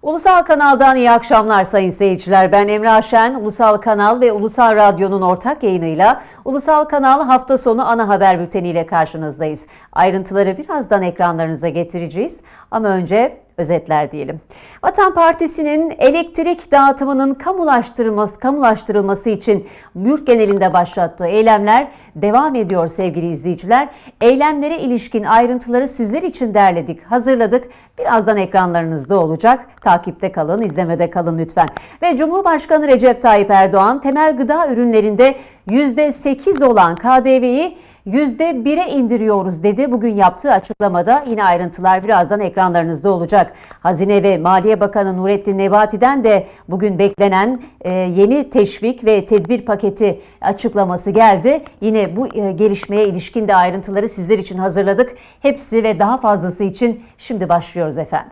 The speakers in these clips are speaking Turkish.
Ulusal Kanal'dan iyi akşamlar sayın seyirciler. Ben Emrah Şen, Ulusal Kanal ve Ulusal Radyo'nun ortak yayınıyla Ulusal Kanal hafta sonu ana haber bülteniyle karşınızdayız. Ayrıntıları birazdan ekranlarınıza getireceğiz ama önce özetler diyelim. Vatan Partisi'nin elektrik dağıtımının kamulaştırılması için yurt genelinde başlattığı eylemler devam ediyor sevgili izleyiciler. Eylemlere ilişkin ayrıntıları sizler için derledik, hazırladık. Birazdan ekranlarınızda olacak. Takipte kalın, izlemede kalın lütfen. Ve Cumhurbaşkanı Recep Tayyip Erdoğan temel gıda ürünlerinde %8 olan KDV'yi %1'e indiriyoruz dedi. Bugün yaptığı açıklamada yine ayrıntılar birazdan ekranlarınızda olacak. Hazine ve Maliye Bakanı Nurettin Nebati'den de bugün beklenen yeni teşvik ve tedbir paketi açıklaması geldi. Yine bu gelişmeye ilişkin de ayrıntıları sizler için hazırladık. Hepsi ve daha fazlası için şimdi başlıyoruz efendim.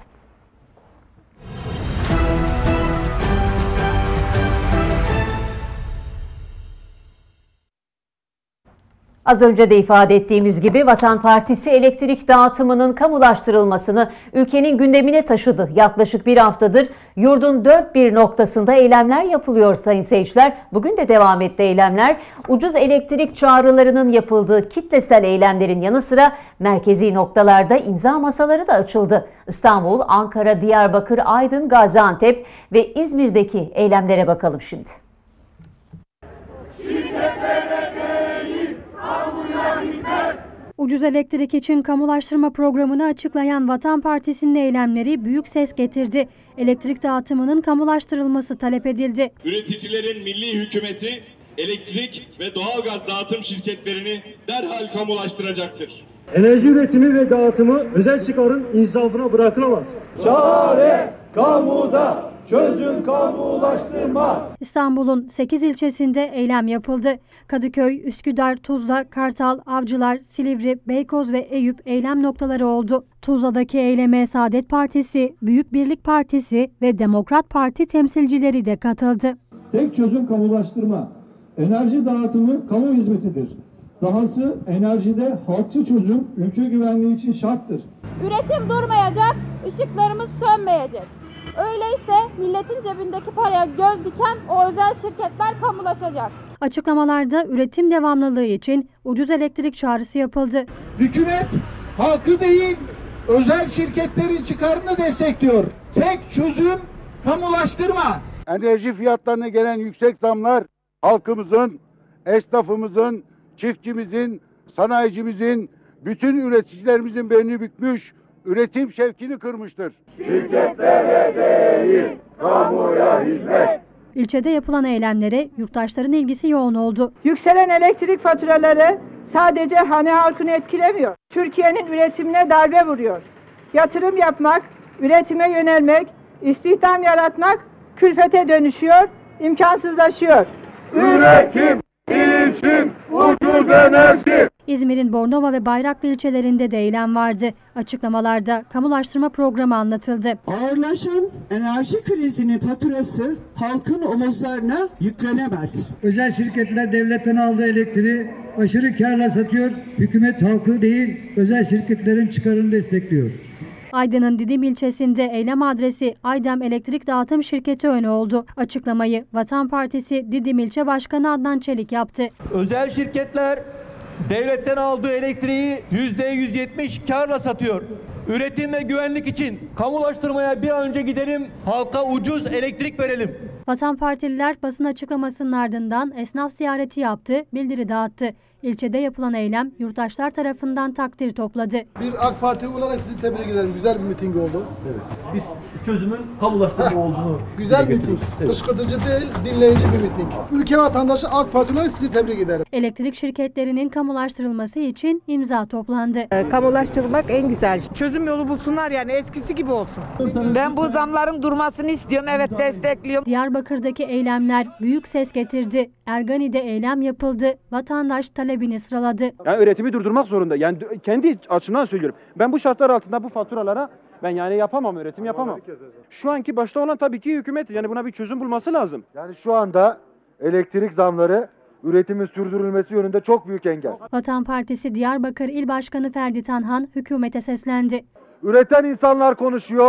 Az önce de ifade ettiğimiz gibi Vatan Partisi elektrik dağıtımının kamulaştırılmasını ülkenin gündemine taşıdı. Yaklaşık bir haftadır yurdun dört bir noktasında eylemler yapılıyor sayın seyirciler. Bugün de devam etti eylemler. Ucuz elektrik çağrılarının yapıldığı kitlesel eylemlerin yanı sıra merkezi noktalarda imza masaları da açıldı. İstanbul, Ankara, Diyarbakır, Aydın, Gaziantep ve İzmir'deki eylemlere bakalım şimdi. Ucuz elektrik için kamulaştırma programını açıklayan Vatan Partisi'nin eylemleri büyük ses getirdi. Elektrik dağıtımının kamulaştırılması talep edildi. Üreticilerin milli hükümeti elektrik ve doğalgaz dağıtım şirketlerini derhal kamulaştıracaktır. Enerji üretimi ve dağıtımı özel çıkarın insafına bırakılamaz. Çare kamuda, çözüm kamulaştırma. İstanbul'un 8 ilçesinde eylem yapıldı. Kadıköy, Üsküdar, Tuzla, Kartal, Avcılar, Silivri, Beykoz ve Eyüp eylem noktaları oldu. Tuzla'daki eyleme Saadet Partisi, Büyük Birlik Partisi ve Demokrat Parti temsilcileri de katıldı. Tek çözüm kamulaştırma. Enerji dağıtımı kamu hizmetidir. Dahası enerjide halkçı çözüm ülke güvenliği için şarttır. Üretim durmayacak, ışıklarımız sönmeyecek. Öyleyse milletin cebindeki paraya göz diken o özel şirketler kamulaşacak. Açıklamalarda üretim devamlılığı için ucuz elektrik çağrısı yapıldı. Hükümet halkı değil, özel şirketlerin çıkarını destekliyor. Tek çözüm kamulaştırma. Enerji fiyatlarına gelen yüksek zamlar halkımızın, esnafımızın, çiftçimizin, sanayicimizin, bütün üreticilerimizin belini bükmüş, üretim şevkini kırmıştır. Şirketlere değil, kamuya hizmet. İlçede yapılan eylemlere yurttaşların ilgisi yoğun oldu. Yükselen elektrik faturaları sadece hane halkını etkilemiyor. Türkiye'nin üretimine darbe vuruyor. Yatırım yapmak, üretime yönelmek, istihdam yaratmak külfete dönüşüyor, imkansızlaşıyor. Üretim için ucuz enerji. İzmir'in Bornova ve Bayraklı ilçelerinde de eylem vardı. Açıklamalarda kamulaştırma programı anlatıldı. Ağırlaşan enerji krizinin faturası halkın omuzlarına yüklenemez. Özel şirketler devletten aldığı elektriği aşırı karla satıyor. Hükümet halkı değil, özel şirketlerin çıkarını destekliyor. Aydın'ın Didim ilçesinde eylem adresi Aydem Elektrik Dağıtım Şirketi önü oldu. Açıklamayı Vatan Partisi Didim İlçe Başkanı Adnan Çelik yaptı. Özel şirketler devletten aldığı elektriği %170 karla satıyor. Üretim ve güvenlik için kamulaştırmaya bir an önce gidelim, halka ucuz elektrik verelim. Vatan Partililer basın açıklamasının ardından esnaf ziyareti yaptı, bildiri dağıttı. İlçede yapılan eylem yurttaşlar tarafından takdir topladı. Bir AK Parti olarak sizi tebrik ederim. Güzel bir miting oldu. Evet. Biz çözümün kamulaştırma olduğunu güzel bir miting. Evet. Kışkırtıcı değil, dinleyici bir miting. Ülke vatandaşı AK Parti olarak sizi tebrik ederim. Elektrik şirketlerinin kamulaştırılması için imza toplandı. Kamulaştırmak en güzel. Çözüm yolu bulsunlar yani eskisi gibi olsun. Ben bu zamların durmasını istiyorum. Evet, destekliyorum. Diyarbakır'daki eylemler büyük ses getirdi. Ergani'de eylem yapıldı. Vatandaş talebini sıraladı. Yani üretimi durdurmak zorunda. Yani kendi açımdan söylüyorum. Ben bu şartlar altında bu faturalara ben yani yapamam, üretim yapamam. Şu anki başta olan tabii ki hükümet. Yani buna bir çözüm bulması lazım. Yani şu anda elektrik zamları üretimin sürdürülmesi yönünde çok büyük engel. Vatan Partisi Diyarbakır İl Başkanı Ferdi Tanhan hükümete seslendi. Üreten insanlar konuşuyor,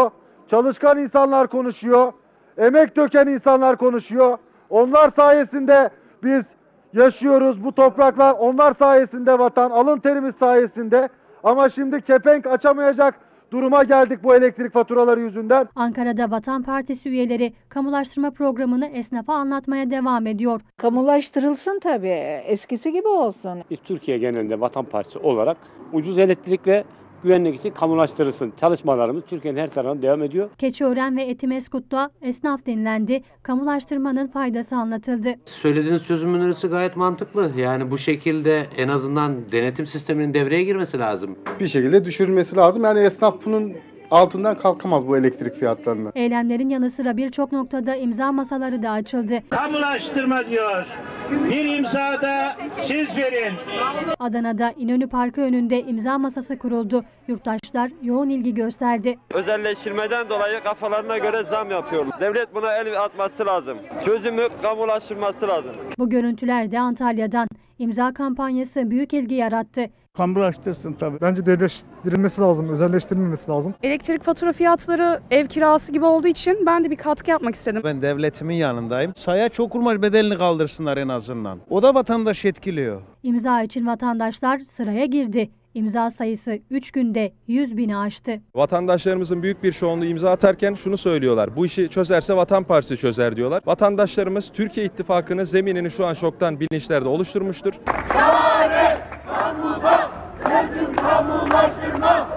çalışkan insanlar konuşuyor. Emek döken insanlar konuşuyor. Onlar sayesinde biz yaşıyoruz. Bu topraklar onlar sayesinde, vatan alın terimiz sayesinde. Ama şimdi kepenk açamayacak duruma geldik bu elektrik faturaları yüzünden. Ankara'da Vatan Partisi üyeleri kamulaştırma programını esnafa anlatmaya devam ediyor. Kamulaştırılsın tabii. Eskisi gibi olsun. Biz Türkiye genelinde Vatan Partisi olarak ucuz elektrik ve güvenlik için kamulaştırılsın. Çalışmalarımız Türkiye'nin her tarafında devam ediyor. Keçiören ve Etimeskut'ta esnaf dinlendi. Kamulaştırmanın faydası anlatıldı. Söylediğiniz çözüm önerisi gayet mantıklı. Yani bu şekilde en azından denetim sisteminin devreye girmesi lazım. Bir şekilde düşürülmesi lazım. Yani esnaf bunun altından kalkamaz bu elektrik fiyatlarına. Eylemlerin yanı sıra birçok noktada imza masaları da açıldı. Kamulaştırma diyor. Bir imza da siz verin. Adana'da İnönü Parkı önünde imza masası kuruldu. Yurttaşlar yoğun ilgi gösterdi. Özelleştirmeden dolayı kafalarına göre zam yapıyorlar. Devlet buna el atması lazım. Çözümü kamulaştırması lazım. Bu görüntüler de Antalya'dan. İmza kampanyası büyük ilgi yarattı. Kamulaştırsın tabii. Bence devletleştirilmesi lazım, özelleştirilmemesi lazım. Elektrik fatura fiyatları ev kirası gibi olduğu için ben de bir katkı yapmak istedim. Ben devletimin yanındayım. Sayaç kurmaş bedelini kaldırsınlar en azından. O da vatandaş etkiliyor. İmza için vatandaşlar sıraya girdi. İmza sayısı 3 günde 100.000'i aştı. Vatandaşlarımızın büyük bir çoğunluğu imza atarken şunu söylüyorlar. Bu işi çözerse Vatan Partisi çözer diyorlar. Vatandaşlarımız Türkiye İttifakı'nın zeminini şu an çoktan bilinçlerde oluşturmuştur. Çare kamuda, çözüm kamulaştırma.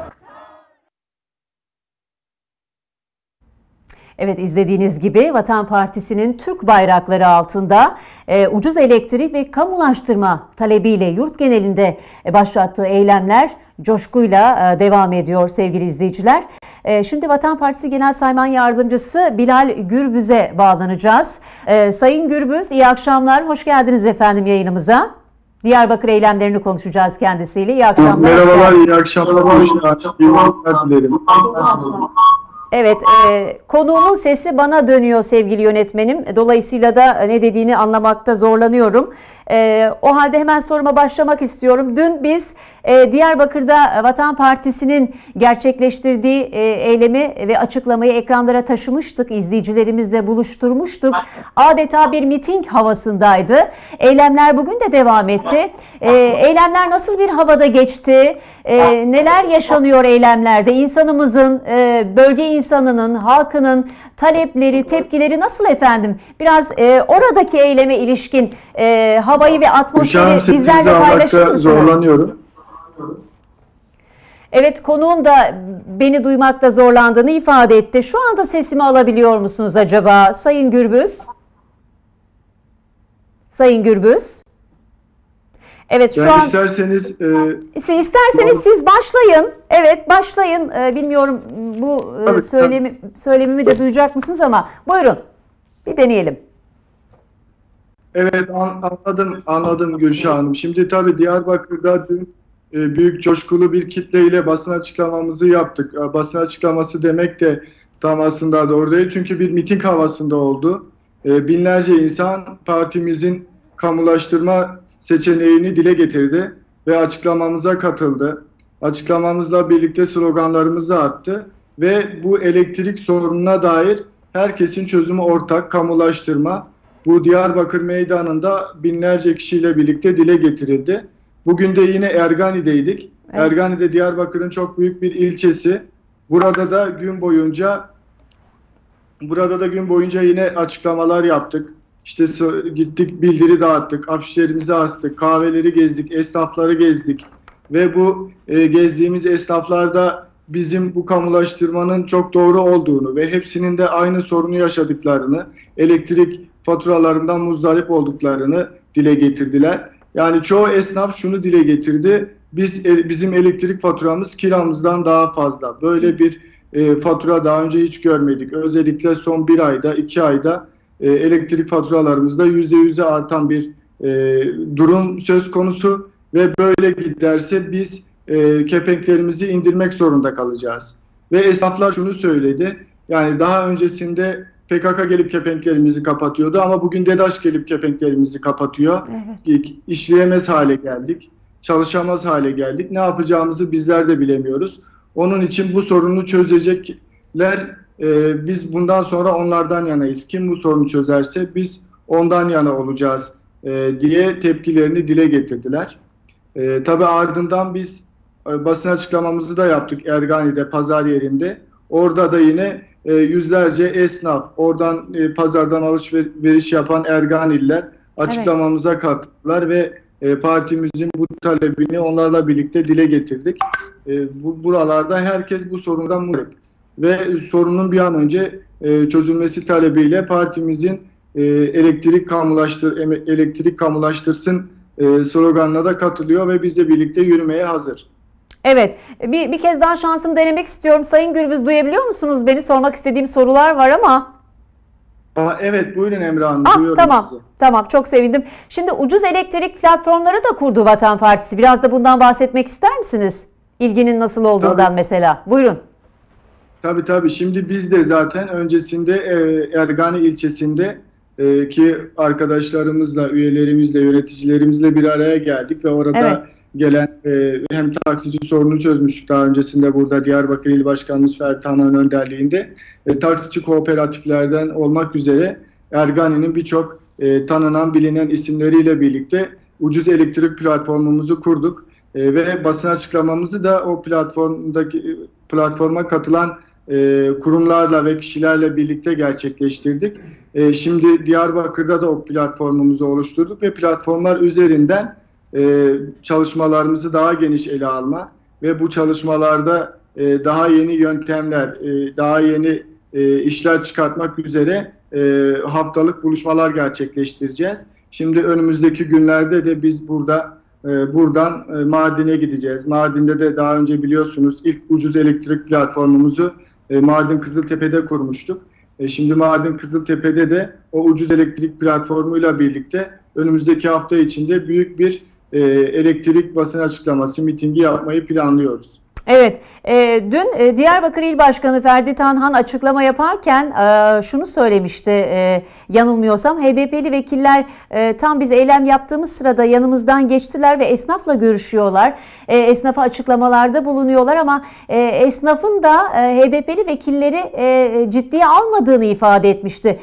Evet, izlediğiniz gibi Vatan Partisi'nin Türk bayrakları altında ucuz elektrik ve kamulaştırma talebiyle yurt genelinde başlattığı eylemler coşkuyla devam ediyor sevgili izleyiciler. Şimdi Vatan Partisi Genel Sayman Yardımcısı Bilal Gürbüz'e bağlanacağız. Sayın Gürbüz, iyi akşamlar, hoş geldiniz efendim yayınımıza. Diyarbakır eylemlerini konuşacağız kendisiyle. İyi akşamlar. Merhabalar, iyi akşamlar. Hoş geldiniz. Evet, konuğumun sesi bana dönüyor sevgili yönetmenim. Dolayısıyla da ne dediğini anlamakta zorlanıyorum. O halde hemen soruma başlamak istiyorum. Dün biz Diyarbakır'da Vatan Partisi'nin gerçekleştirdiği eylemi ve açıklamayı ekranlara taşımıştık. İzleyicilerimizle buluşturmuştuk. Adeta bir miting havasındaydı. Eylemler bugün de devam etti. Eylemler nasıl bir havada geçti? Neler yaşanıyor eylemlerde? İnsanımızın, bölge insanının, halkının talepleri, tepkileri nasıl efendim? Biraz oradaki eyleme ilişkin havayı ve atmosferi bizlerle paylaşır mısınız? Zorlanıyorum. Evet, konuğum da beni duymakta zorlandığını ifade etti. Şu anda sesimi alabiliyor musunuz acaba Sayın Gürbüz? Sayın Gürbüz? Evet, şu an isterseniz siz başlayın. Evet, başlayın. Bilmiyorum bu söylemimi de duyacak mısınız ama buyurun. Bir deneyelim. Evet, anladım Gülşah Hanım. Şimdi tabii Diyarbakır'da dün büyük coşkulu bir kitleyle basın açıklamamızı yaptık. Basın açıklaması demek de tam aslında doğru değil. Çünkü bir miting havasında oldu. Binlerce insan partimizin kamulaştırma seçeneğini dile getirdi ve açıklamamıza katıldı. Açıklamamızla birlikte sloganlarımızı attı ve bu elektrik sorununa dair herkesin çözümü ortak, kamulaştırma. Bu Diyarbakır Meydanı'nda binlerce kişiyle birlikte dile getirildi. Bugün de yine Ergani'deydik. Evet. Ergani'de Diyarbakır'ın çok büyük bir ilçesi. Burada da gün boyunca yine açıklamalar yaptık. İşte gittik, bildiri dağıttık, afişlerimizi astık, kahveleri gezdik, esnafları gezdik. Ve bu gezdiğimiz esnaflarda bizim bu kamulaştırmanın çok doğru olduğunu ve hepsinin de aynı sorunu yaşadıklarını, elektrik faturalarından muzdarip olduklarını dile getirdiler. Yani çoğu esnaf şunu dile getirdi, bizim elektrik faturamız kiramızdan daha fazla. Böyle bir fatura daha önce hiç görmedik. Özellikle son 1 ayda, 2 ayda elektrik faturalarımızda %100'e artan bir durum söz konusu ve böyle giderse biz kepenklerimizi indirmek zorunda kalacağız. Ve esnaflar şunu söyledi, yani daha öncesinde PKK gelip kepenklerimizi kapatıyordu ama bugün DEDAŞ gelip kepenklerimizi kapatıyor. Evet. İşleyemez hale geldik, çalışamaz hale geldik. Ne yapacağımızı bizler de bilemiyoruz. Onun için bu sorunu çözecekler Biz bundan sonra onlardan yanayız. Kim bu sorunu çözerse biz ondan yana olacağız diye tepkilerini dile getirdiler. Tabii ardından biz basın açıklamamızı da yaptık Ergani'de, pazar yerinde. Orada da yine yüzlerce esnaf, oradan pazardan alışveriş yapan Erganililer açıklamamıza katıldılar ve partimizin bu talebini onlarla birlikte dile getirdik. Buralarda herkes bu sorundan muzdarip ve sorunun bir an önce çözülmesi talebiyle partimizin elektrik kamulaştırsın sloganına da katılıyor ve bizle birlikte yürümeye hazır. Evet, bir kez daha şansımı denemek istiyorum. Sayın Gürbüz, duyabiliyor musunuz? Beni sormak istediğim sorular var ama. Evet, buyurun Emre Hanım. Duyuyorum tamam, sizi. tamam, çok sevindim. Şimdi ucuz elektrik platformları da kurdu Vatan Partisi. Biraz da bundan bahsetmek ister misiniz? İlginin nasıl olduğundan mesela. Buyurun. Tabii. Şimdi biz de zaten öncesinde Ergani ilçesinde ki arkadaşlarımızla, üyelerimizle, yöneticilerimizle bir araya geldik ve orada gelen hem taksici sorunu çözmüştük daha öncesinde burada Diyarbakır İl Başkanımız Ferdi Tanhan'ın önderliğinde. Taksici kooperatiflerden olmak üzere Ergani'nin birçok tanınan, bilinen isimleriyle birlikte ucuz elektrik platformumuzu kurduk. Ve basın açıklamamızı da o platforma katılan kurumlarla ve kişilerle birlikte gerçekleştirdik. Şimdi Diyarbakır'da da o platformumuzu oluşturduk ve platformlar üzerinden çalışmalarımızı daha geniş ele alma ve bu çalışmalarda daha yeni yöntemler, daha yeni işler çıkartmak üzere haftalık buluşmalar gerçekleştireceğiz. Şimdi önümüzdeki günlerde de biz buradan Mardin'e gideceğiz. Mardin'de de daha önce biliyorsunuz ilk ucuz elektrik platformumuzu Mardin Kızıltepe'de kurmuştuk. Şimdi Mardin Kızıltepe'de de o ucuz elektrik platformuyla birlikte önümüzdeki hafta içinde büyük bir elektrik basın açıklaması, mitingi yapmayı planlıyoruz. Evet, dün Diyarbakır İl Başkanı Ferdi Tanhan açıklama yaparken şunu söylemişti, yanılmıyorsam HDP'li vekiller tam biz eylem yaptığımız sırada yanımızdan geçtiler ve esnafla görüşüyorlar. Esnafa açıklamalarda bulunuyorlar ama esnafın da HDP'li vekilleri ciddiye almadığını ifade etmişti.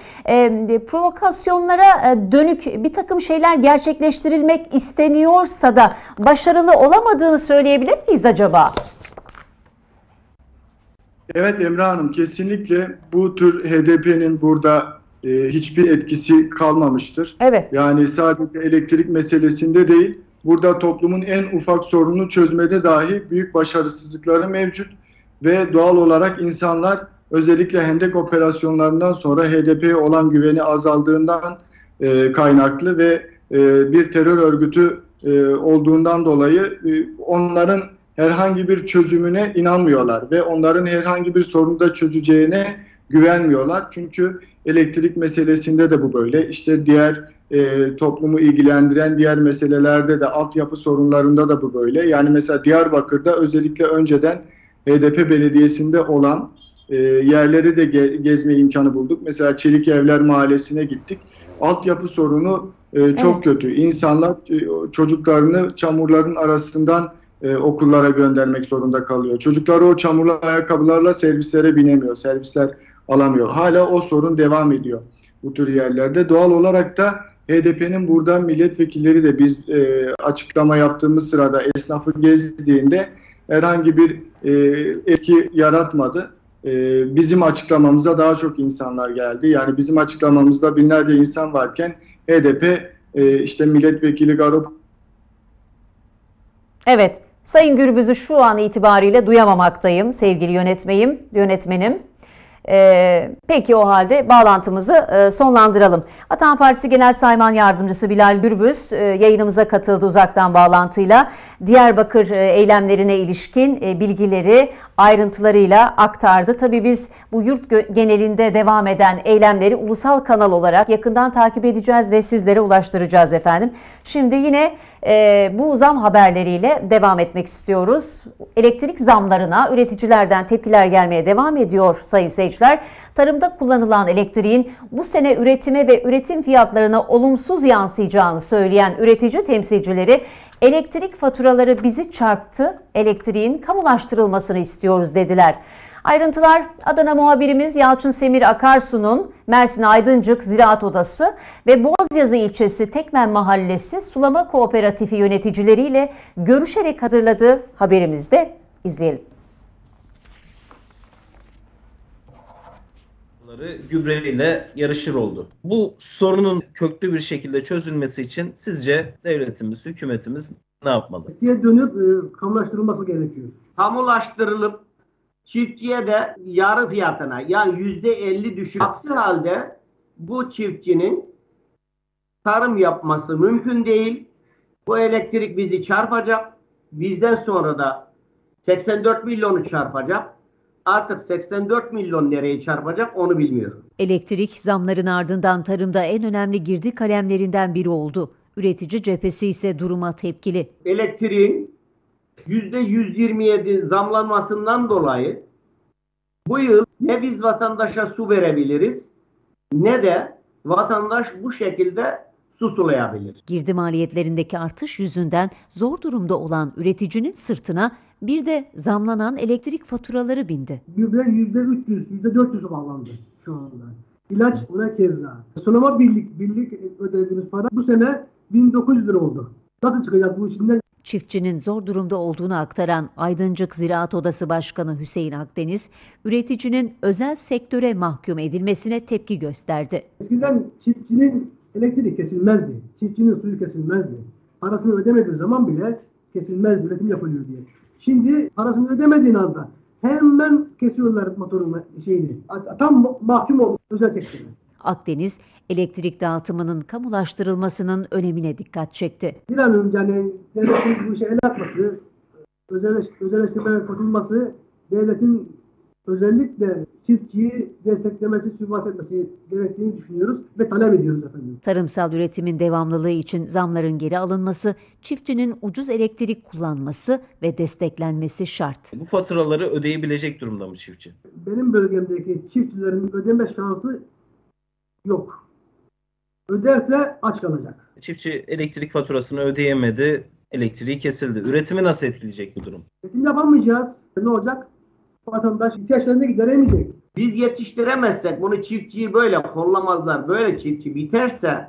Provokasyonlara dönük bir takım şeyler gerçekleştirilmek isteniyorsa da başarılı olamadığını söyleyebilir miyiz acaba? Evet Emre Hanım, kesinlikle bu tür HDP'nin burada hiçbir etkisi kalmamıştır. Evet. Yani sadece elektrik meselesinde değil, burada toplumun en ufak sorununu çözmede dahi büyük başarısızlıkları mevcut ve doğal olarak insanlar özellikle Hendek operasyonlarından sonra HDP'ye olan güveni azaldığından kaynaklı ve bir terör örgütü olduğundan dolayı onların herhangi bir çözümüne inanmıyorlar ve onların herhangi bir sorunu da çözeceğine güvenmiyorlar. Çünkü elektrik meselesinde de bu böyle. İşte diğer toplumu ilgilendiren diğer meselelerde de altyapı sorunlarında da bu böyle. Yani mesela Diyarbakır'da özellikle önceden HDP belediyesinde olan yerleri de gezme imkanı bulduk. Mesela Çelik Evler Mahallesi'ne gittik. Altyapı sorunu çok kötü. İnsanlar çocuklarını çamurların arasından okullara göndermek zorunda kalıyor. Çocukları o çamurlu ayakkabılarla servislere binemiyor. Servisler alamıyor. Hala o sorun devam ediyor bu tür yerlerde. Doğal olarak da HDP'nin burada milletvekilleri de biz açıklama yaptığımız sırada esnafı gezdiğinde herhangi bir etki yaratmadı. Bizim açıklamamıza daha çok insanlar geldi. Yani bizim açıklamamızda binlerce insan varken HDP işte milletvekili Garup. Evet, Sayın Gürbüz'ü şu an itibariyle duyamamaktayım sevgili yönetmenim. Peki o halde bağlantımızı sonlandıralım. Vatan Partisi Genel Sayman Yardımcısı Bilal Gürbüz yayınımıza katıldı uzaktan bağlantıyla. Diyarbakır eylemlerine ilişkin bilgileri ayrıntılarıyla aktardı. Tabii biz bu yurt genelinde devam eden eylemleri ulusal kanal olarak yakından takip edeceğiz ve sizlere ulaştıracağız efendim. Şimdi yine bu zam haberleriyle devam etmek istiyoruz. Elektrik zamlarına üreticilerden tepkiler gelmeye devam ediyor sayın seyirciler. Tarımda kullanılan elektriğin bu sene üretime ve üretim fiyatlarına olumsuz yansıyacağını söyleyen üretici temsilcileri elektrik faturaları bizi çarptı, elektriğin kamulaştırılmasını istiyoruz dediler. Ayrıntılar Adana muhabirimiz Yalçın Semir Akarsu'nun Mersin Aydıncık Ziraat Odası ve Bozyazı ilçesi Tekmen Mahallesi Sulama Kooperatifi yöneticileriyle görüşerek hazırladığı haberimizde izleyelim. Gübreyle yarışır oldu. Bu sorunun köklü bir şekilde çözülmesi için sizce devletimiz, hükümetimiz ne yapmalı? Çiftçiye dönüp kamulaştırılması gerekiyor. Kamulaştırılıp çiftçiye de yarı fiyatına yani %50 düşük. Aksi halde bu çiftçinin tarım yapması mümkün değil. Bu elektrik bizi çarpacak. Bizden sonra da 84 milyonu çarpacak. Artık 84 milyon nereye çarpacak onu bilmiyorum. Elektrik zamların ardından tarımda en önemli girdi kalemlerinden biri oldu. Üretici cephesi ise duruma tepkili. Elektriğin %127 zamlanmasından dolayı bu yıl ne biz vatandaşa su verebiliriz ne de vatandaş bu şekilde su sulayabilir. Girdi maliyetlerindeki artış yüzünden zor durumda olan üreticinin sırtına bir de zamlanan elektrik faturaları bindi. Gübre %300, %400 bağlandı şu anda. İlaç buna keza. Sulama birlik ödediğimiz para bu sene 1900 lira oldu. Nasıl çıkacak bu işinden? Çiftçinin zor durumda olduğunu aktaran Aydıncık Ziraat Odası Başkanı Hüseyin Akdeniz, üreticinin özel sektöre mahkum edilmesine tepki gösterdi. Eskiden çiftçinin elektriği kesilmezdi. Çiftçinin suyu kesilmezdi. Parasını ödemediği zaman bile kesilmezdi, üretim yapılıyor diye. Şimdi parasını ödemediğin anda hemen kesiyorlar motorun şeyini. Tam mahkum oldu özel sektöre. Akdeniz, elektrik dağıtımının kamulaştırılmasının önemine dikkat çekti. Bir an önce devletin bu işe el atması, özelleştirmeye katılması, devletin özellikle çiftçiyi desteklemesi, sübvanse etmesi gerektiğini düşünüyoruz ve talep ediyoruz efendim. Tarımsal üretimin devamlılığı için zamların geri alınması, çiftçinin ucuz elektrik kullanması ve desteklenmesi şart. Bu faturaları ödeyebilecek durumda mı çiftçi? Benim bölgemdeki çiftçilerin ödeme şansı yok. Öderse aç kalacak. Çiftçi elektrik faturasını ödeyemedi, elektriği kesildi. Üretimi nasıl etkileyecek bu durum? Üretim yapamayacağız. Ne olacak? Vatandaş ihtiyaçlarını gideremeyecek. Biz yetiştiremezsek bunu çiftçiyi böyle kollamazlar. Böyle çiftçi biterse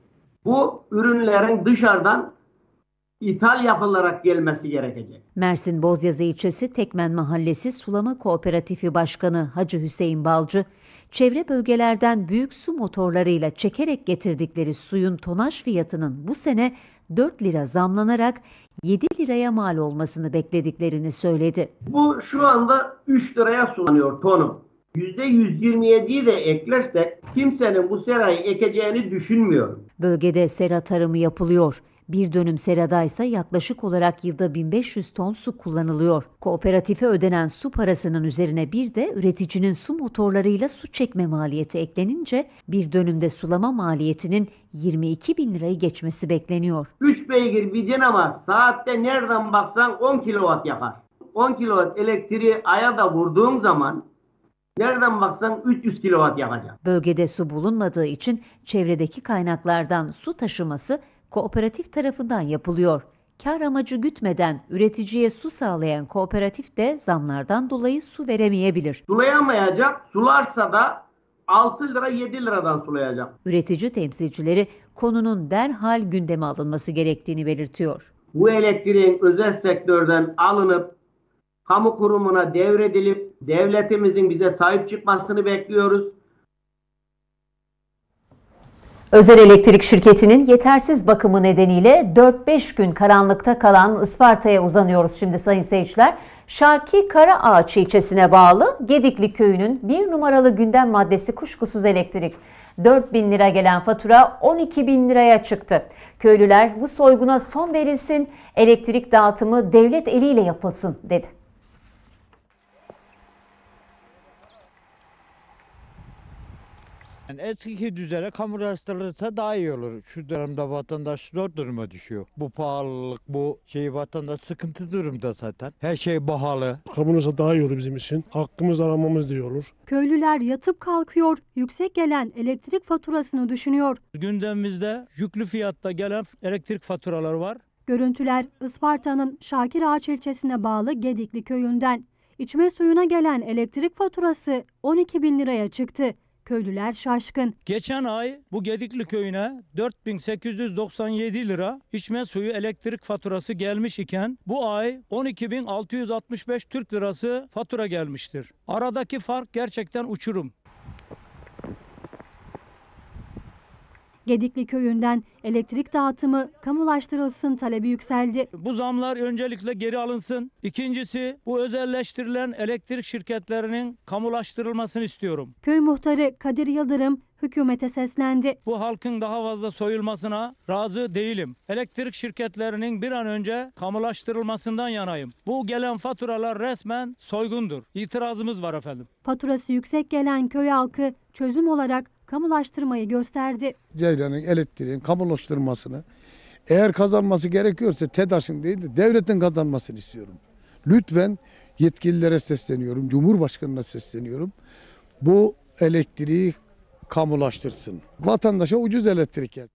bu ürünlerin dışarıdan ithal yapılarak gelmesi gerekecek. Mersin Bozyazı ilçesi Tekmen Mahallesi Sulama Kooperatifi Başkanı Hacı Hüseyin Balcı, çevre bölgelerden büyük su motorlarıyla çekerek getirdikleri suyun tonaj fiyatının bu sene 4 lira zamlanarak 7 liraya mal olmasını beklediklerini söyledi. Bu şu anda 3 liraya sulanıyor tonu. %127'yi de eklersek kimsenin bu serayı ekeceğini düşünmüyorum. Bölgede sera tarımı yapılıyor. Bir dönüm seradaysa yaklaşık olarak yılda 1500 ton su kullanılıyor. Kooperatife ödenen su parasının üzerine bir de üreticinin su motorlarıyla su çekme maliyeti eklenince bir dönümde sulama maliyetinin 22 bin lirayı geçmesi bekleniyor. 3 beygir bir dinamo saatte nereden baksan 10 kilowatt yakar. 10 kilowatt elektriği aya da vurduğum zaman nereden baksan 300 kilowatt yakacak. Bölgede su bulunmadığı için çevredeki kaynaklardan su taşıması kooperatif tarafından yapılıyor. Kar amacı gütmeden üreticiye su sağlayan kooperatif de zamlardan dolayı su veremeyebilir. Sulayamayacak, sularsa da 6 lira 7 liradan sulayacak. Üretici temsilcileri konunun derhal gündeme alınması gerektiğini belirtiyor. Bu elektriğin özel sektörden alınıp kamu kurumuna devredilip devletimizin bize sahip çıkmasını bekliyoruz. Özel elektrik şirketinin yetersiz bakımı nedeniyle 4-5 gün karanlıkta kalan Isparta'ya uzanıyoruz şimdi sayın seyirciler. Şarki Karaağaç ilçesine bağlı Gedikli köyünün 1 numaralı gündem maddesi kuşkusuz elektrik. 4.000 lira gelen fatura 12.000 liraya çıktı. Köylüler bu soyguna son verilsin, elektrik dağıtımı devlet eliyle yapılsın dedi. Yani eski düzene kamulaştırılırsa daha iyi olur. Şu dönemde vatandaş zor duruma düşüyor. Bu pahalılık, bu vatandaş sıkıntı durumda zaten. Her şey pahalı. Kamunasa daha iyi olur bizim için. Hakkımızı aramamız diye olur. Köylüler yatıp kalkıyor, yüksek gelen elektrik faturasını düşünüyor. Gündemimizde yüklü fiyatta gelen elektrik faturaları var. Görüntüler Isparta'nın Şakirağaç ilçesine bağlı Gedikli köyünden. İçme suyuna gelen elektrik faturası 12.000 liraya çıktı. Köylüler şaşkın. Geçen ay bu Gedikli köyüne 4.897 lira içme suyu elektrik faturası gelmiş iken bu ay 12.665 Türk lirası fatura gelmiştir. Aradaki fark gerçekten uçurum. Gedikli köyünden elektrik dağıtımı kamulaştırılsın talebi yükseldi. Bu zamlar öncelikle geri alınsın. İkincisi bu özelleştirilen elektrik şirketlerinin kamulaştırılmasını istiyorum. Köy muhtarı Kadir Yıldırım hükümete seslendi. Bu halkın daha fazla soyulmasına razı değilim. Elektrik şirketlerinin bir an önce kamulaştırılmasından yanayım. Bu gelen faturalar resmen soygundur. İtirazımız var efendim. Faturası yüksek gelen köy halkı çözüm olarak kamulaştırmayı gösterdi. Ceylan'ın elektriğin kamulaştırmasını eğer kazanması gerekiyorsa TEDAŞ'ın değil de devletin kazanmasını istiyorum. Lütfen yetkililere sesleniyorum, Cumhurbaşkanı'na sesleniyorum. Bu elektriği kamulaştırsın. Vatandaşa ucuz elektrik gelsin.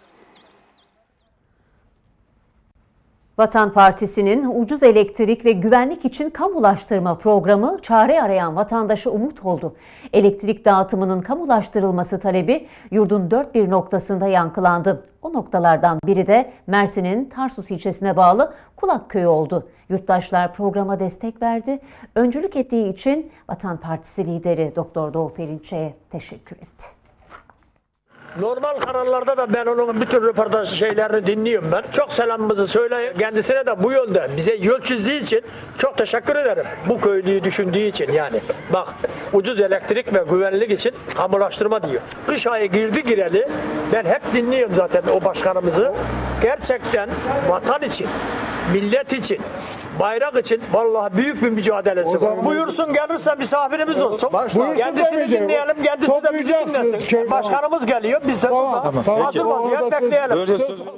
Vatan Partisi'nin ucuz elektrik ve güvenlik için kamulaştırma programı çare arayan vatandaşa umut oldu. Elektrik dağıtımının kamulaştırılması talebi yurdun dört bir noktasında yankılandı. O noktalardan biri de Mersin'in Tarsus ilçesine bağlı Kulak Köyü oldu. Yurttaşlar programa destek verdi. Öncülük ettiği için Vatan Partisi lideri Doktor Doğu Perinçek'e teşekkür etti. Normal kararlarda da ben onun bütün röportaj şeylerini dinliyorum ben. Çok selamımızı söyle kendisine de bu yolda bize yol çizdiği için çok teşekkür ederim. Bu köylüyü düşündüğü için yani. Bak ucuz elektrik ve güvenlik için kamulaştırma diyor. Kış ayı gireli ben hep dinliyorum zaten o başkanımızı. Gerçekten vatan için, millet için, bayrak için vallahi büyük bir mücadelesi var. Buyursun gelirse misafirimiz olsun. Kendisini dinleyelim, kendisi de bizi dinlesin. Başkanımız geliyor, biz de hazır vaziyet bekleyelim.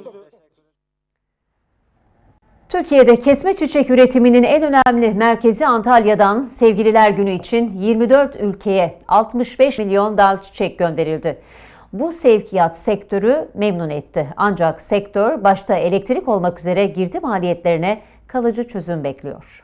Türkiye'de kesme çiçek üretiminin en önemli merkezi Antalya'dan Sevgililer Günü için 24 ülkeye 65 milyon dal çiçek gönderildi. Bu sevkiyat sektörü memnun etti. Ancak sektör başta elektrik olmak üzere girdi maliyetlerine kalıcı çözüm bekliyor.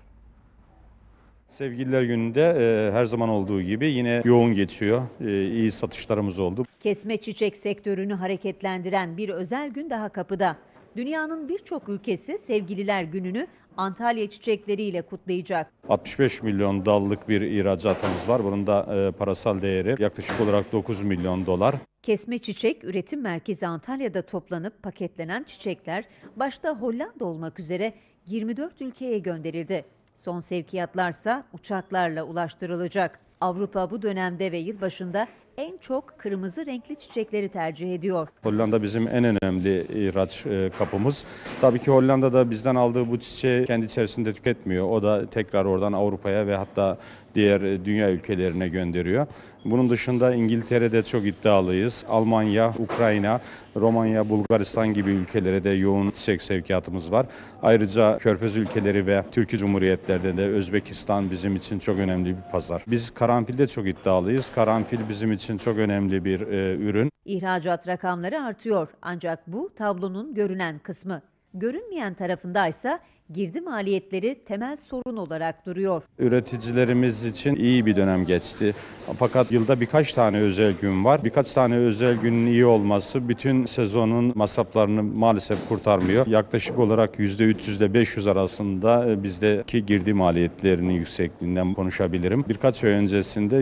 Sevgililer Günü'nde her zaman olduğu gibi yine yoğun geçiyor. İyi satışlarımız oldu. Kesme çiçek sektörünü hareketlendiren bir özel gün daha kapıda. Dünyanın birçok ülkesi Sevgililer Günü'nü Antalya çiçekleriyle kutlayacak. 65 milyon dallık bir ihracatımız var. Bunun da parasal değeri yaklaşık olarak 9 milyon dolar. Kesme çiçek üretim merkezi Antalya'da toplanıp paketlenen çiçekler başta Hollanda olmak üzere 24 ülkeye gönderildi. Son sevkiyatlarsa uçaklarla ulaştırılacak. Avrupa bu dönemde ve yılbaşında en çok kırmızı renkli çiçekleri tercih ediyor. Hollanda bizim en önemli ihraç kapımız. Tabii ki Hollanda'da bizden aldığı bu çiçeği kendi içerisinde tüketmiyor. O da tekrar oradan Avrupa'ya ve hatta diğer dünya ülkelerine gönderiyor. Bunun dışında İngiltere'de çok iddialıyız. Almanya, Ukrayna, Romanya, Bulgaristan gibi ülkelere de yoğun çiçek sevkiyatımız var. Ayrıca Körfez ülkeleri ve Türkiye Cumhuriyetlerde de Özbekistan bizim için çok önemli bir pazar. Biz karanfilde çok iddialıyız. Karanfil bizim için çok önemli bir ürün. İhracat rakamları artıyor ancak bu tablonun görünen kısmı. Görünmeyen tarafındaysa girdi maliyetleri temel sorun olarak duruyor. Üreticilerimiz için iyi bir dönem geçti. Fakat yılda birkaç tane özel gün var. Birkaç tane özel günün iyi olması bütün sezonun masraflarını maalesef kurtarmıyor. Yaklaşık olarak %300 ile 500 arasında bizdeki girdi maliyetlerinin yüksekliğinden konuşabilirim. Birkaç ay öncesinde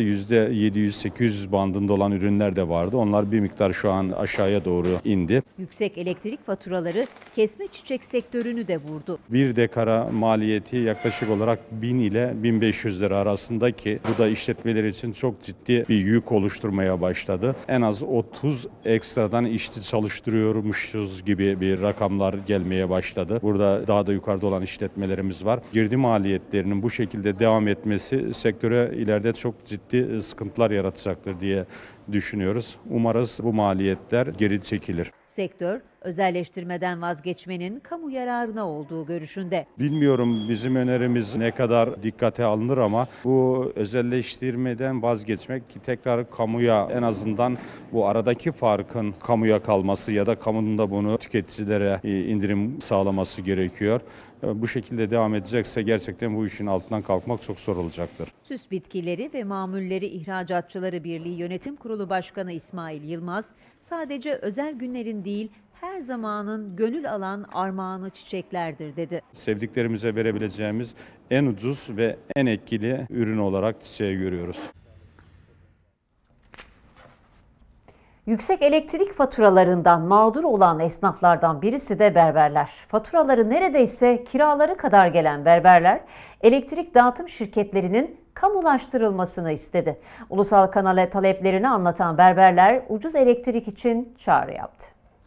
%700-800 bandında olan ürünler de vardı. Onlar bir miktar şu an aşağıya doğru indi. Yüksek elektrik faturaları kesme çiçek sektörünü de vurdu. Bir dekara maliyeti yaklaşık olarak 1000 ile 1500 lira arasında ki bu da işletmeler için çok ciddi bir yük oluşturmaya başladı. En az 30 ekstradan işçi çalıştırıyormuşuz gibi bir rakamlar gelmeye başladı. Burada daha da yukarıda olan işletmelerimiz var. Girdi maliyetlerinin bu şekilde devam etmesi sektöre ileride çok ciddi sıkıntılar yaratacaktır diye düşünüyoruz. Umarız bu maliyetler geri çekilir. Sektör Özelleştirmeden vazgeçmenin kamu yararına olduğu görüşünde. Bilmiyorum bizim önerimiz ne kadar dikkate alınır ama bu özelleştirmeden vazgeçmek tekrar kamuya, en azından bu aradaki farkın kamuya kalması ya da kamunun da bunu tüketicilere indirim sağlaması gerekiyor. Bu şekilde devam edecekse gerçekten bu işin altından kalkmak çok zor olacaktır. Süs Bitkileri ve Mamulleri İhracatçıları Birliği Yönetim Kurulu Başkanı İsmail Yılmaz, sadece özel günlerin değil, her zamanın gönül alan armağanı çiçeklerdir dedi. Sevdiklerimize verebileceğimiz en ucuz ve en etkili ürün olarak çiçeği görüyoruz. Yüksek elektrik faturalarından mağdur olan esnaflardan birisi de berberler. Faturaları neredeyse kiraları kadar gelen berberler, elektrik dağıtım şirketlerinin kamulaştırılmasını istedi. Ulusal Kanal'a taleplerini anlatan berberler ucuz elektrik için çağrı yaptı.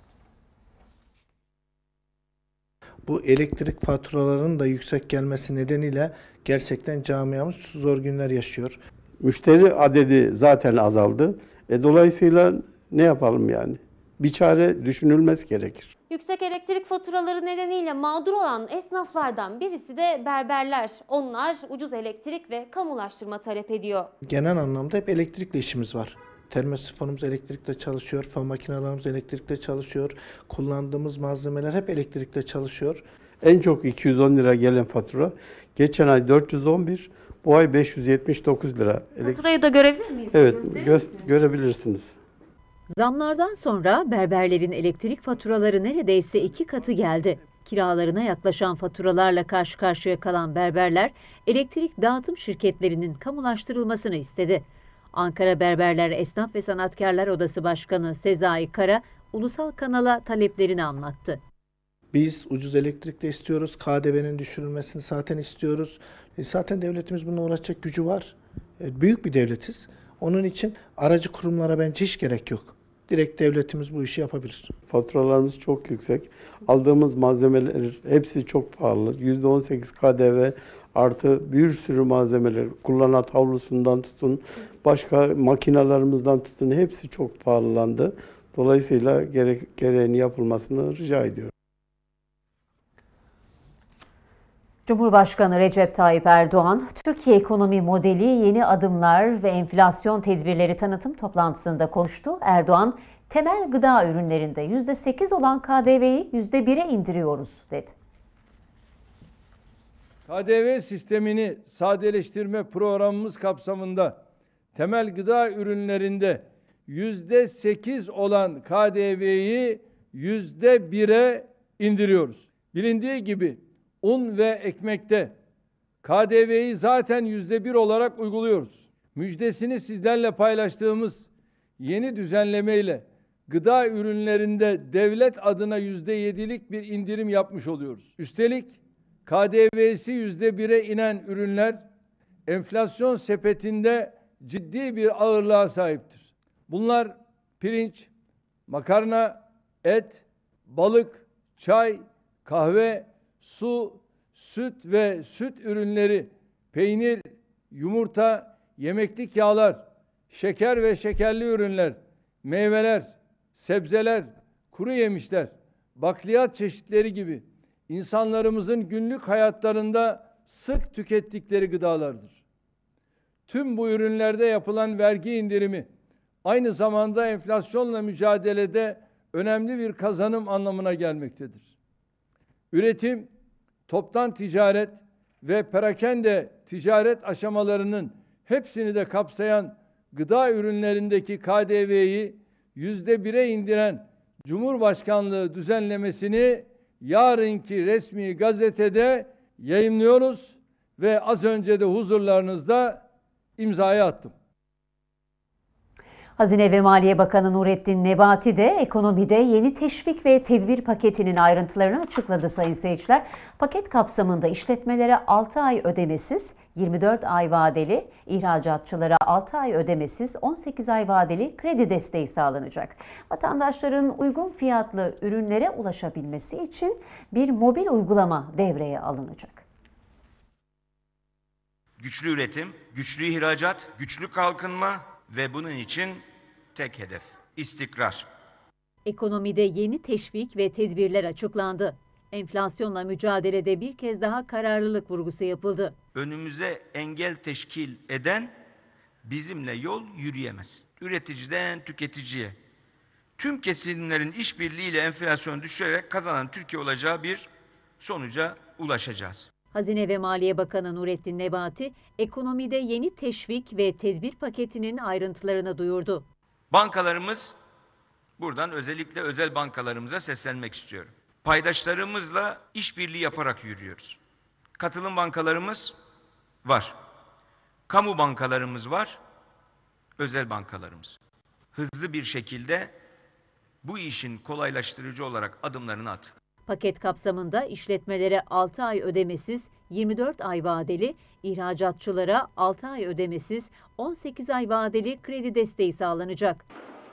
Bu elektrik faturalarının da yüksek gelmesi nedeniyle gerçekten camiamız zor günler yaşıyor. Müşteri adedi zaten azaldı. Dolayısıyla ne yapalım yani? Bir çare düşünülmesi gerekir. Yüksek elektrik faturaları nedeniyle mağdur olan esnaflardan birisi de berberler. Onlar ucuz elektrik ve kamulaştırma talep ediyor. Genel anlamda hep elektrikle işimiz var. Termosifonumuz elektrikle çalışıyor, fön makinelerimiz elektrikle çalışıyor, kullandığımız malzemeler hep elektrikle çalışıyor. En çok 210 lira gelen fatura, geçen ay 411, bu ay 579 lira. Faturayı da görebilir miyiz? Evet, görebilirsiniz. Zamlardan sonra berberlerin elektrik faturaları neredeyse 2 katı geldi. Kiralarına yaklaşan faturalarla karşı karşıya kalan berberler, elektrik dağıtım şirketlerinin kamulaştırılmasını istedi. Ankara Berberler Esnaf ve Sanatkarlar Odası Başkanı Sezai Kara, Ulusal Kanal'a taleplerini anlattı. Biz ucuz elektrik de istiyoruz, KDV'nin düşürülmesini zaten istiyoruz. Zaten devletimiz bununla uğraşacak gücü var. Büyük bir devletiz. Onun için aracı kurumlara bence hiç gerek yok. Direkt devletimiz bu işi yapabilir. Faturalarımız çok yüksek. Aldığımız malzemeler hepsi çok pahalı. %18 KDV artı bir sürü malzemeler, kullanat havlusundan tutun, başka makinalarımızdan tutun hepsi çok pahalandı. Dolayısıyla gereğini yapılmasını rica ediyorum. Cumhurbaşkanı Recep Tayyip Erdoğan, Türkiye ekonomi modeli, yeni adımlar ve enflasyon tedbirleri tanıtım toplantısında konuştu. Erdoğan, temel gıda ürünlerinde %8 olan KDV'yi %1'e indiriyoruz dedi. KDV sistemini sadeleştirme programımız kapsamında temel gıda ürünlerinde %8 olan KDV'yi %1'e indiriyoruz. Bilindiği gibi un ve ekmekte KDV'yi zaten %1 olarak uyguluyoruz. Müjdesini sizlerle paylaştığımız yeni düzenlemeyle gıda ürünlerinde devlet adına %7'lik bir indirim yapmış oluyoruz. Üstelik KDV'si %1'e inen ürünler enflasyon sepetinde ciddi bir ağırlığa sahiptir. Bunlar pirinç, makarna, et, balık, çay, kahve, su, süt ve süt ürünleri, peynir, yumurta, yemeklik yağlar, şeker ve şekerli ürünler, meyveler, sebzeler, kuru yemişler, bakliyat çeşitleri gibi insanlarımızın günlük hayatlarında sık tükettikleri gıdalardır. Tüm bu ürünlerde yapılan vergi indirimi aynı zamanda enflasyonla mücadelede önemli bir kazanım anlamına gelmektedir. Üretim, toptan ticaret ve perakende ticaret aşamalarının hepsini de kapsayan gıda ürünlerindeki KDV'yi %1'e indiren Cumhurbaşkanlığı düzenlemesini yarınki resmi gazetede yayımlıyoruz ve az önce de huzurlarınızda imzayı attım. Hazine ve Maliye Bakanı Nurettin Nebati de ekonomide yeni teşvik ve tedbir paketinin ayrıntılarını açıkladı sayın seyirciler. Paket kapsamında işletmelere 6 ay ödemesiz, 24 ay vadeli, ihracatçılara 6 ay ödemesiz, 18 ay vadeli kredi desteği sağlanacak. Vatandaşların uygun fiyatlı ürünlere ulaşabilmesi için bir mobil uygulama devreye alınacak. Güçlü üretim, güçlü ihracat, güçlü kalkınma ve bunun için tek hedef, istikrar. Ekonomide yeni teşvik ve tedbirler açıklandı. Enflasyonla mücadelede bir kez daha kararlılık vurgusu yapıldı. Önümüze engel teşkil eden bizimle yol yürüyemez. Üreticiden tüketiciye, tüm kesimlerin işbirliğiyle enflasyonu düşürerek kazanan Türkiye olacağı bir sonuca ulaşacağız. Hazine ve Maliye Bakanı Nurettin Nebati, ekonomide yeni teşvik ve tedbir paketinin ayrıntılarını duyurdu. Bankalarımız, buradan özellikle özel bankalarımıza seslenmek istiyorum. Paydaşlarımızla işbirliği yaparak yürüyoruz. Katılım bankalarımız var. Kamu bankalarımız var. Özel bankalarımız. Hızlı bir şekilde bu işin kolaylaştırıcı olarak adımlarını at. Paket kapsamında işletmelere 6 ay ödemesiz, 24 ay vadeli, ihracatçılara 6 ay ödemesiz, 18 ay vadeli kredi desteği sağlanacak.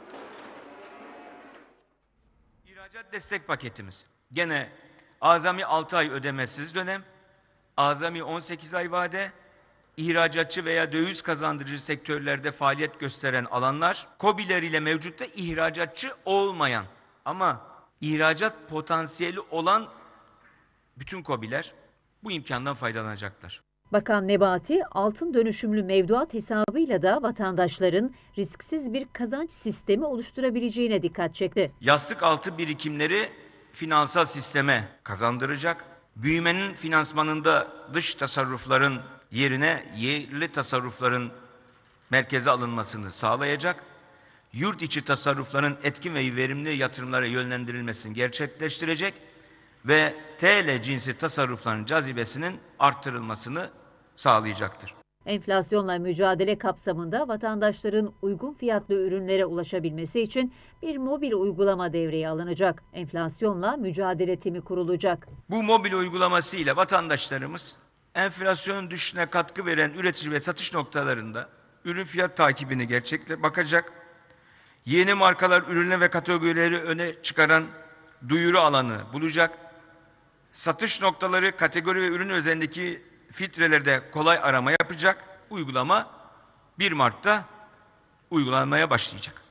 İhracat destek paketimiz. Gene azami 6 ay ödemesiz dönem, azami 18 ay vade, ihracatçı veya döviz kazandırıcı sektörlerde faaliyet gösteren alanlar, KOBİ'ler ile mevcutta ihracatçı olmayan ama ihracat potansiyeli olan bütün KOBİ'ler bu imkandan faydalanacaklar. Bakan Nebati, altın dönüşümlü mevduat hesabıyla da vatandaşların risksiz bir kazanç sistemi oluşturabileceğine dikkat çekti. Yastık altı birikimleri finansal sisteme kazandıracak, büyümenin finansmanında dış tasarrufların yerine yerli tasarrufların merkeze alınmasını sağlayacak, yurt içi tasarrufların etkin ve verimli yatırımlara yönlendirilmesini gerçekleştirecek ve TL cinsi tasarrufların cazibesinin arttırılmasını sağlayacaktır. Enflasyonla mücadele kapsamında vatandaşların uygun fiyatlı ürünlere ulaşabilmesi için bir mobil uygulama devreye alınacak. Enflasyonla mücadele timi kurulacak. Bu mobil uygulaması ile vatandaşlarımız enflasyon düşüşüne katkı veren üretici ve satış noktalarında ürün fiyat takibini bakacak. Yeni markalar, ürünler ve kategorileri öne çıkaran duyuru alanı bulacak. Satış noktaları, kategori ve ürün özelindeki filtrelerde kolay arama yapacak. Uygulama 1 Mart'ta uygulanmaya başlayacak.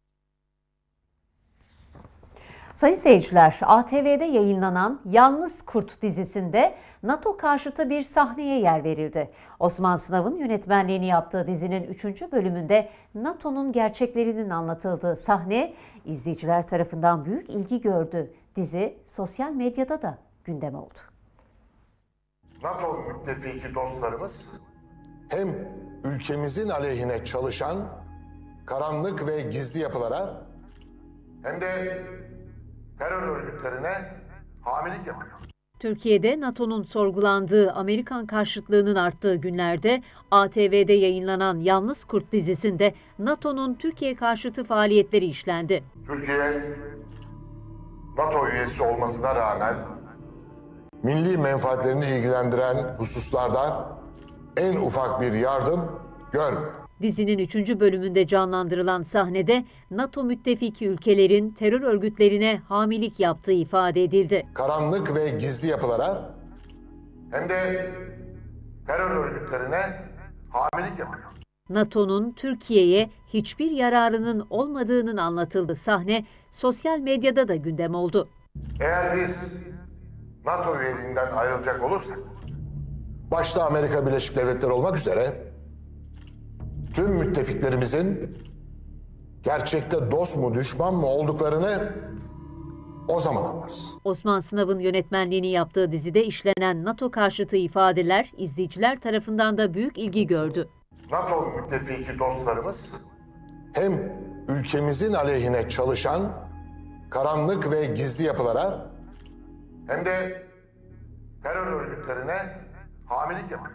Sayın seyirciler, ATV'de yayınlanan Yalnız Kurt dizisinde NATO karşıtı bir sahneye yer verildi. Osman Sınav'ın yönetmenliğini yaptığı dizinin 3. bölümünde NATO'nun gerçeklerinin anlatıldığı sahne izleyiciler tarafından büyük ilgi gördü. Dizi sosyal medyada da gündem oldu. NATO müttefiki dostlarımız hem ülkemizin aleyhine çalışan karanlık ve gizli yapılara hem de terör örgütlerine hamilik yapıyor. Türkiye'de NATO'nun sorgulandığı, Amerikan karşıtlığının arttığı günlerde ATV'de yayınlanan Yalnız Kurt dizisinde NATO'nun Türkiye karşıtı faaliyetleri işlendi. Türkiye, NATO üyesi olmasına rağmen milli menfaatlerini ilgilendiren hususlarda en ufak bir yardım görmüyor. Dizinin 3. bölümünde canlandırılan sahnede NATO müttefiki ülkelerin terör örgütlerine hamilik yaptığı ifade edildi. Karanlık ve gizli yapılara hem de terör örgütlerine hamilik yapıyor. NATO'nun Türkiye'ye hiçbir yararının olmadığının anlatıldığı sahne sosyal medyada da gündem oldu. Eğer biz NATO üyeliğinden ayrılacak olursak, başta Amerika Birleşik Devletleri olmak üzere tüm müttefiklerimizin gerçekte dost mu düşman mı olduklarını o zaman anlarız. Osman Sınav'ın yönetmenliğini yaptığı dizide işlenen NATO karşıtı ifadeler izleyiciler tarafından da büyük ilgi gördü. NATO müttefiki dostlarımız hem ülkemizin aleyhine çalışan karanlık ve gizli yapılara hem de terör örgütlerine hamilik yapıyor.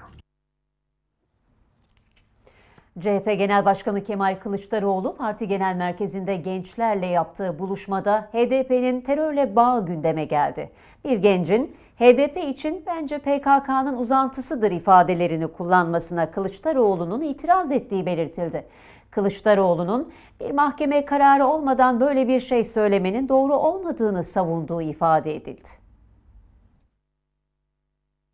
CHP Genel Başkanı Kemal Kılıçdaroğlu parti genel merkezinde gençlerle yaptığı buluşmada HDP'nin terörle bağı gündeme geldi. Bir gencin HDP için bence PKK'nın uzantısıdır ifadelerini kullanmasına Kılıçdaroğlu'nun itiraz ettiği belirtildi. Kılıçdaroğlu'nun bir mahkeme kararı olmadan böyle bir şey söylemenin doğru olmadığını savunduğu ifade edildi.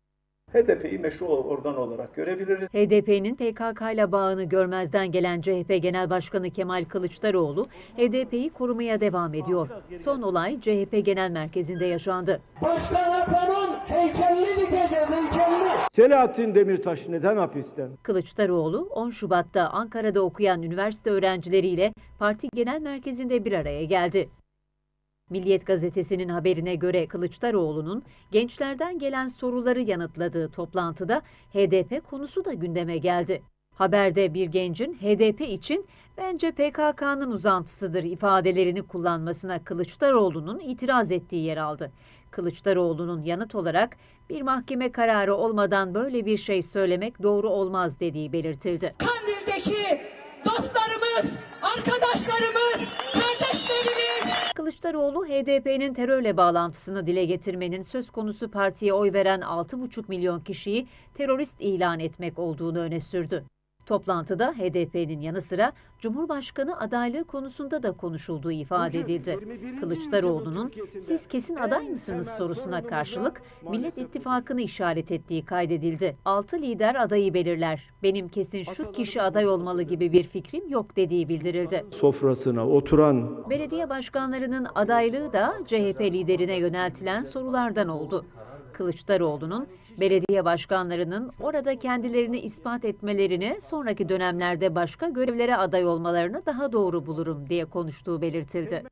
HDP'yi meşru organ olarak görebiliriz. HDP'nin PKK ile bağını görmezden gelen CHP Genel Başkanı Kemal Kılıçdaroğlu, HDP'yi korumaya devam ediyor. Son olay CHP Genel Merkezi'nde yaşandı. Başkan Apo'nun heykelini dikeceğiz, heykelini. Selahattin Demirtaş neden hapiste? Kılıçdaroğlu, 10 Şubat'ta Ankara'da okuyan üniversite öğrencileriyle parti genel merkezinde bir araya geldi. Milliyet gazetesinin haberine göre Kılıçdaroğlu'nun gençlerden gelen soruları yanıtladığı toplantıda HDP konusu da gündeme geldi. Haberde bir gencin HDP için bence PKK'nın uzantısıdır ifadelerini kullanmasına Kılıçdaroğlu'nun itiraz ettiği yer aldı. Kılıçdaroğlu'nun yanıt olarak bir mahkeme kararı olmadan böyle bir şey söylemek doğru olmaz dediği belirtildi. Kandil'deki dostlarımız, arkadaşlarımız, kardeşlerimiz. Kılıçdaroğlu, HDP'nin terörle bağlantısını dile getirmenin söz konusu partiye oy veren 6,5 milyon kişiyi terörist ilan etmek olduğunu öne sürdü. Toplantıda HDP'nin yanı sıra Cumhurbaşkanı adaylığı konusunda da konuşulduğu ifade edildi. Kılıçdaroğlu'nun "Siz kesin aday mısınız?" sorusuna karşılık Millet İttifakı'nı işaret ettiği kaydedildi. 6 lider adayı belirler. "Benim kesin şu kişi aday olmalı gibi bir fikrim yok" dediği bildirildi. Sofrasına oturan Belediye başkanlarının adaylığı da CHP liderine yöneltilen sorulardan oldu. Kılıçdaroğlu'nun belediye başkanlarının orada kendilerini ispat etmelerini, sonraki dönemlerde başka görevlere aday olmalarını daha doğru bulurum diye konuştuğu belirtildi.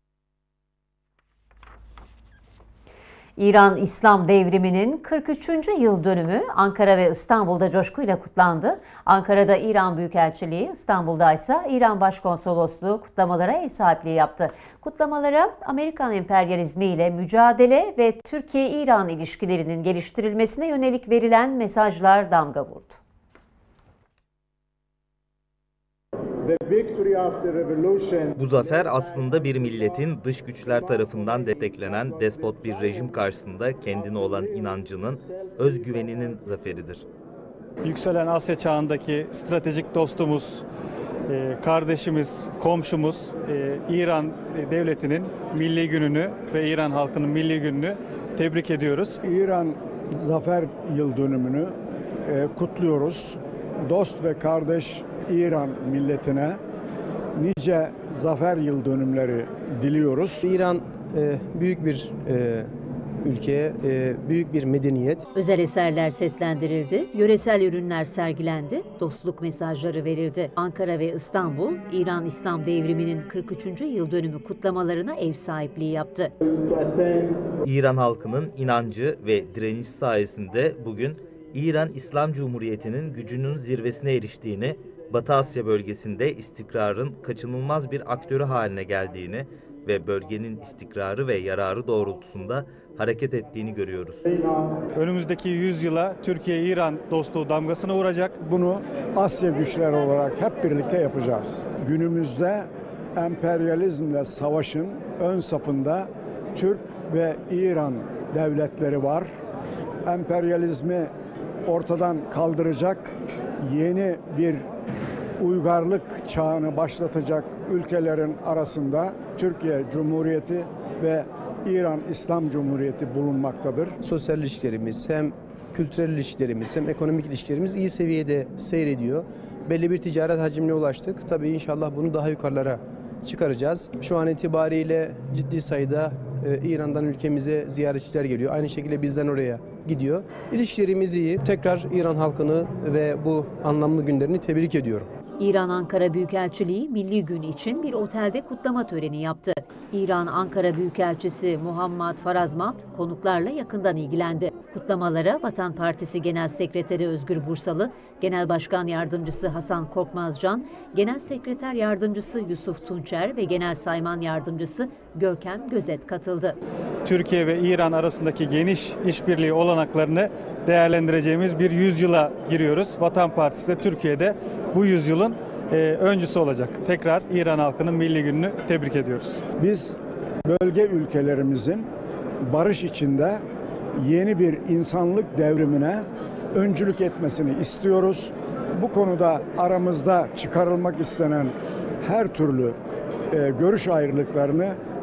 İran İslam Devrimi'nin 43. yıl dönümü Ankara ve İstanbul'da coşkuyla kutlandı. Ankara'da İran Büyükelçiliği, İstanbul'da ise İran Başkonsolosluğu kutlamalara ev sahipliği yaptı. Kutlamalara Amerikan emperyalizmi ile mücadele ve Türkiye-İran ilişkilerinin geliştirilmesine yönelik verilen mesajlar damga vurdu. Bu zafer aslında bir milletin dış güçler tarafından desteklenen despot bir rejim karşısında kendine olan inancının, özgüveninin zaferidir. Yükselen Asya çağındaki stratejik dostumuz, kardeşimiz, komşumuz İran devletinin milli gününü ve İran halkının milli gününü tebrik ediyoruz. İran Zafer Yıl Dönümünü kutluyoruz. Dost ve kardeş İran milletine nice zafer yıl dönümleri diliyoruz. İran büyük bir ülke, büyük bir medeniyet. Özel eserler seslendirildi, yöresel ürünler sergilendi, dostluk mesajları verildi. Ankara ve İstanbul, İran İslam Devrimi'nin 43. yıl dönümü kutlamalarına ev sahipliği yaptı. İran halkının inancı ve direnişi sayesinde bugün İran İslam Cumhuriyeti'nin gücünün zirvesine eriştiğini, Batı Asya bölgesinde istikrarın kaçınılmaz bir aktörü haline geldiğini ve bölgenin istikrarı ve yararı doğrultusunda hareket ettiğini görüyoruz. Önümüzdeki 100 yıla Türkiye-İran dostluğu damgasını vuracak. Bunu Asya güçleri olarak hep birlikte yapacağız. Günümüzde emperyalizmle savaşın ön safında Türk ve İran devletleri var. Emperyalizmi ortadan kaldıracak, yeni bir uygarlık çağını başlatacak ülkelerin arasında Türkiye Cumhuriyeti ve İran İslam Cumhuriyeti bulunmaktadır. Sosyal ilişkilerimiz, hem kültürel ilişkilerimiz hem ekonomik ilişkilerimiz iyi seviyede seyrediyor. Belli bir ticaret hacmine ulaştık. Tabii inşallah bunu daha yukarılara çıkaracağız. Şu an itibariyle ciddi sayıda İran'dan ülkemize ziyaretçiler geliyor. Aynı şekilde bizden oraya gidiyor. İlişkilerimiz iyi. Tekrar İran halkını ve bu anlamlı günlerini tebrik ediyorum. İran Ankara Büyükelçiliği Milli Gün için bir otelde kutlama töreni yaptı. İran Ankara Büyükelçisi Muhammad Farazmat konuklarla yakından ilgilendi. Kutlamalara Vatan Partisi Genel Sekreteri Özgür Bursalı, Genel Başkan Yardımcısı Hasan Korkmazcan, Genel Sekreter Yardımcısı Yusuf Tunçer ve Genel Sayman Yardımcısı Görkem Gözet katıldı. Türkiye ve İran arasındaki geniş işbirliği olanaklarını değerlendireceğimiz bir yüzyıla giriyoruz. Vatan Partisi de Türkiye'de bu yüzyılın öncüsü olacak. Tekrar İran halkının milli gününü tebrik ediyoruz. Biz bölge ülkelerimizin barış içinde yeni bir insanlık devrimine öncülük etmesini istiyoruz. Bu konuda aramızda çıkarılmak istenen her türlü görüş ayrılıklarını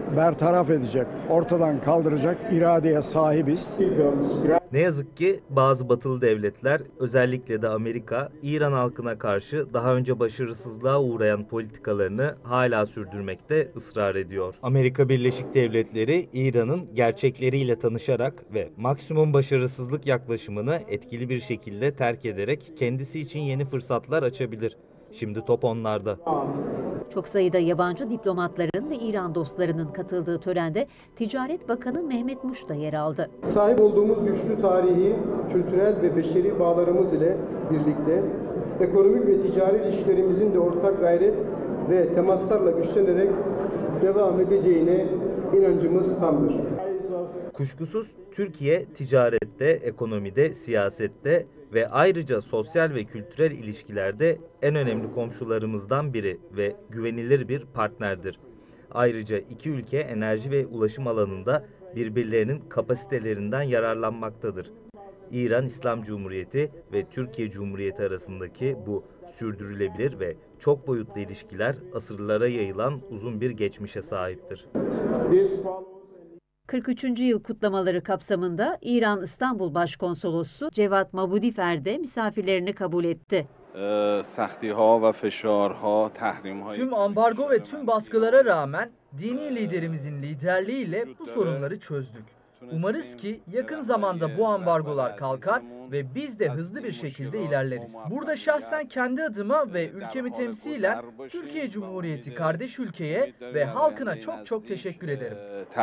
bertaraf edecek, ortadan kaldıracak iradeye sahibiz. Ne yazık ki bazı batılı devletler, özellikle de Amerika, İran halkına karşı daha önce başarısızlığa uğrayan politikalarını hala sürdürmekte ısrar ediyor. Amerika Birleşik Devletleri, İran'ın gerçekleriyle tanışarak ve maksimum başarısızlık yaklaşımını etkili bir şekilde terk ederek kendisi için yeni fırsatlar açabilir. Şimdi top onlarda. Çok sayıda yabancı diplomatların ve İran dostlarının katıldığı törende Ticaret Bakanı Mehmet Muş da yer aldı. Sahip olduğumuz güçlü tarihi, kültürel ve beşeri bağlarımız ile birlikte ekonomik ve ticari ilişkilerimizin de ortak gayret ve temaslarla güçlenerek devam edeceğine inancımız tamdır. Kuşkusuz Türkiye ticarette, ekonomide, siyasette ve ayrıca sosyal ve kültürel ilişkilerde en önemli komşularımızdan biri ve güvenilir bir partnerdir. Ayrıca iki ülke enerji ve ulaşım alanında birbirlerinin kapasitelerinden yararlanmaktadır. İran İslam Cumhuriyeti ve Türkiye Cumhuriyeti arasındaki bu sürdürülebilir ve çok boyutlu ilişkiler asırlara yayılan uzun bir geçmişe sahiptir. 43. yıl kutlamaları kapsamında İran İstanbul Başkonsolosu Cevat Mabudifer de misafirlerini kabul etti. Tüm ambargo ve tüm baskılara rağmen dini liderimizin liderliğiyle bu sorunları çözdük. Umarız ki yakın zamanda bu ambargolar kalkar ve biz de hızlı bir şekilde ilerleriz. Burada şahsen kendi adıma ve ülkemi temsilen Türkiye Cumhuriyeti kardeş ülkeye ve halkına çok teşekkür ederim.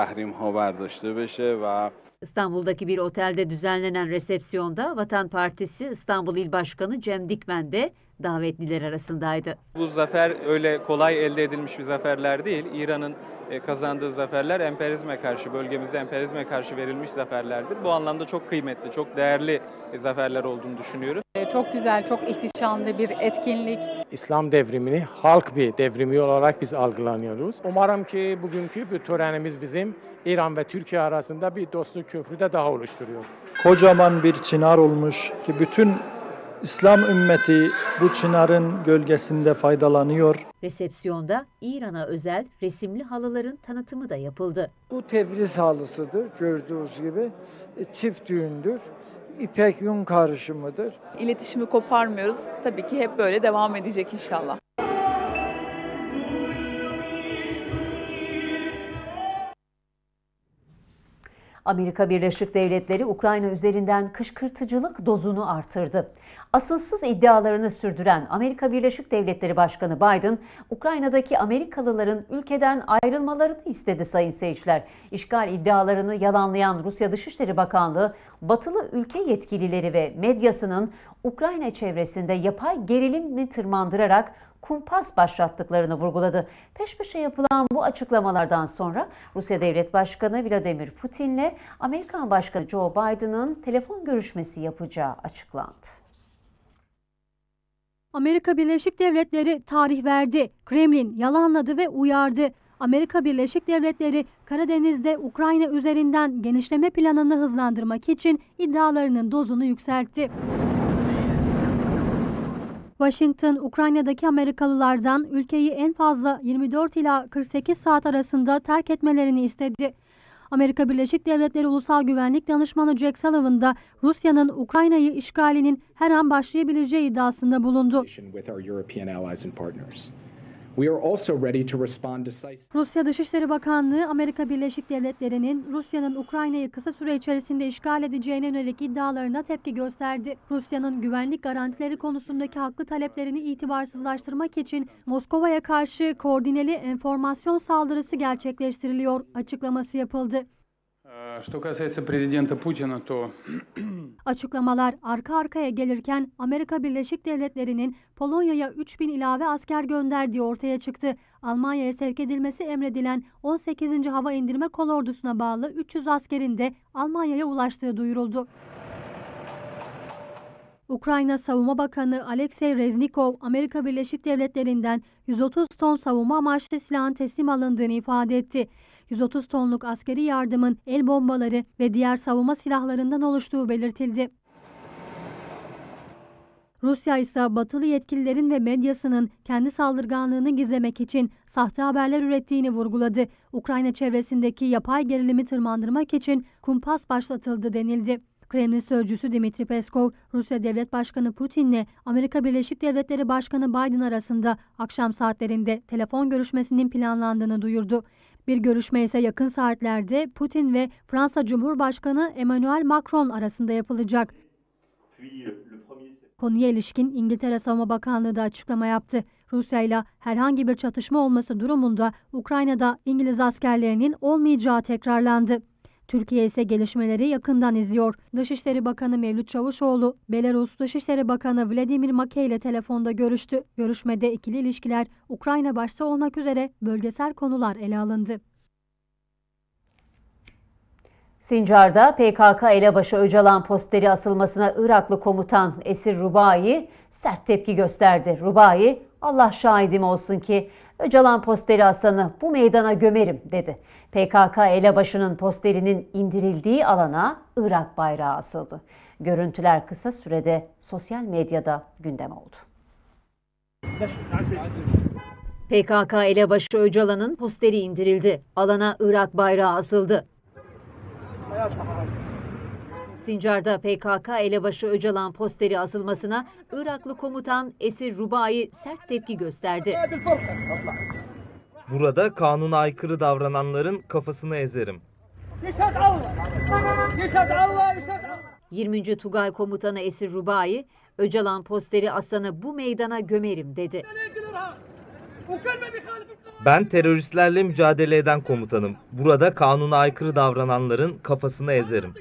İstanbul'daki bir otelde düzenlenen resepsiyonda Vatan Partisi İstanbul İl Başkanı Cem Dikmen de davetliler arasındaydı. Bu zafer öyle kolay elde edilmiş bir zaferler değil. İran'ın kazandığı zaferler emperyalizme karşı, bölgemizde emperyalizme karşı verilmiş zaferlerdir. Bu anlamda çok kıymetli, çok değerli zaferler olduğunu düşünüyoruz. Çok güzel, çok ihtişamlı bir etkinlik. İslam devrimini halk bir devrimi olarak biz algılanıyoruz. Umarım ki bugünkü bu törenimiz bizim İran ve Türkiye arasında bir dostluk köprüde daha oluşturuyor. Kocaman bir çınar olmuş ki bütün İslam ümmeti bu çınarın gölgesinde faydalanıyor. Resepsiyonda İran'a özel resimli halıların tanıtımı da yapıldı. Bu Tebriz halısıdır gördüğünüz gibi. Çift düğündür. İpek yün karışımıdır. İletişimi koparmıyoruz. Tabii ki hep böyle devam edecek inşallah. Amerika Birleşik Devletleri Ukrayna üzerinden kışkırtıcılık dozunu artırdı. Asılsız iddialarını sürdüren Amerika Birleşik Devletleri Başkanı Biden, Ukrayna'daki Amerikalıların ülkeden ayrılmalarını istedi sayın seyirciler. İşgal iddialarını yalanlayan Rusya Dışişleri Bakanlığı, batılı ülke yetkilileri ve medyasının Ukrayna çevresinde yapay gerilimi tırmandırarak kumpas başlattıklarını vurguladı. Peş peşe yapılan bu açıklamalardan sonra Rusya Devlet Başkanı Vladimir Putin'le Amerikan Başkanı Joe Biden'ın telefon görüşmesi yapacağı açıklandı. Amerika Birleşik Devletleri tarih verdi. Kremlin yalanladı ve uyardı. Amerika Birleşik Devletleri Karadeniz'de Ukrayna üzerinden genişleme planını hızlandırmak için iddialarının dozunu yükseltti. Washington, Ukrayna'daki Amerikalılardan ülkeyi en fazla 24 ila 48 saat arasında terk etmelerini istedi. Amerika Birleşik Devletleri Ulusal Güvenlik Danışmanı Jake Sullivan da Rusya'nın Ukrayna'yı işgalinin her an başlayabileceği iddiasında bulundu. Rusya Dışişleri Bakanlığı, Amerika Birleşik Devletleri'nin Rusya'nın Ukrayna'yı kısa süre içerisinde işgal edeceğine yönelik iddialarına tepki gösterdi. Rusya'nın güvenlik garantileri konusundaki haklı taleplerini itibarsızlaştırmak için Moskova'ya karşı koordineli enformasyon saldırısı gerçekleştiriliyor açıklaması yapıldı. Açıklamalar arka arkaya gelirken Amerika Birleşik Devletleri'nin Polonya'ya 3000 ilave asker gönderdiği ortaya çıktı. Almanya'ya sevk edilmesi emredilen 18. Hava İndirme Kolordusu'na bağlı 300 askerin de Almanya'ya ulaştığı duyuruldu. Ukrayna Savunma Bakanı Alexey Reznikov, Amerika Birleşik Devletleri'nden 130 ton savunma amaçlı silahın teslim alındığını ifade etti. 130 tonluk askeri yardımın el bombaları ve diğer savunma silahlarından oluştuğu belirtildi. Rusya ise batılı yetkililerin ve medyasının kendi saldırganlığını gizlemek için sahte haberler ürettiğini vurguladı. Ukrayna çevresindeki yapay gerilimi tırmandırmak için kumpas başlatıldı denildi. Kremlin sözcüsü Dmitri Peskov, Rusya Devlet Başkanı Putin'le Amerika Birleşik Devletleri Başkanı Biden arasında akşam saatlerinde telefon görüşmesinin planlandığını duyurdu. Bir görüşme ise yakın saatlerde Putin ve Fransa Cumhurbaşkanı Emmanuel Macron arasında yapılacak. Konuya ilişkin İngiltere Savunma Bakanlığı da açıklama yaptı. Rusya ile herhangi bir çatışma olması durumunda Ukrayna'da İngiliz askerlerinin olmayacağı tekrarlandı. Türkiye ise gelişmeleri yakından izliyor. Dışişleri Bakanı Mevlüt Çavuşoğlu, Belarus Dışişleri Bakanı Vladimir Makey ile telefonda görüştü. Görüşmede ikili ilişkiler, Ukrayna başta olmak üzere bölgesel konular ele alındı. Sincar'da PKK elebaşı Öcalan posteri asılmasına Iraklı komutan Esir Rubai sert tepki gösterdi. Rubai, "Allah şahidim olsun ki Öcalan posteri asanı bu meydana gömerim" dedi. PKK elebaşının posterinin indirildiği alana Irak bayrağı asıldı. Görüntüler kısa sürede sosyal medyada gündem oldu. PKK elebaşı Öcalan'ın posteri indirildi. Alana Irak bayrağı asıldı. Sincar'da PKK elebaşı Öcalan posteri asılmasına Iraklı komutan Esir Rubai sert tepki gösterdi. Burada kanuna aykırı davrananların kafasını ezerim. 20. Tugay Komutanı Esir Rubai, Öcalan posteri asanı bu meydana gömerim dedi. Ben teröristlerle mücadele eden komutanım. Burada kanuna aykırı davrananların kafasını ezerim.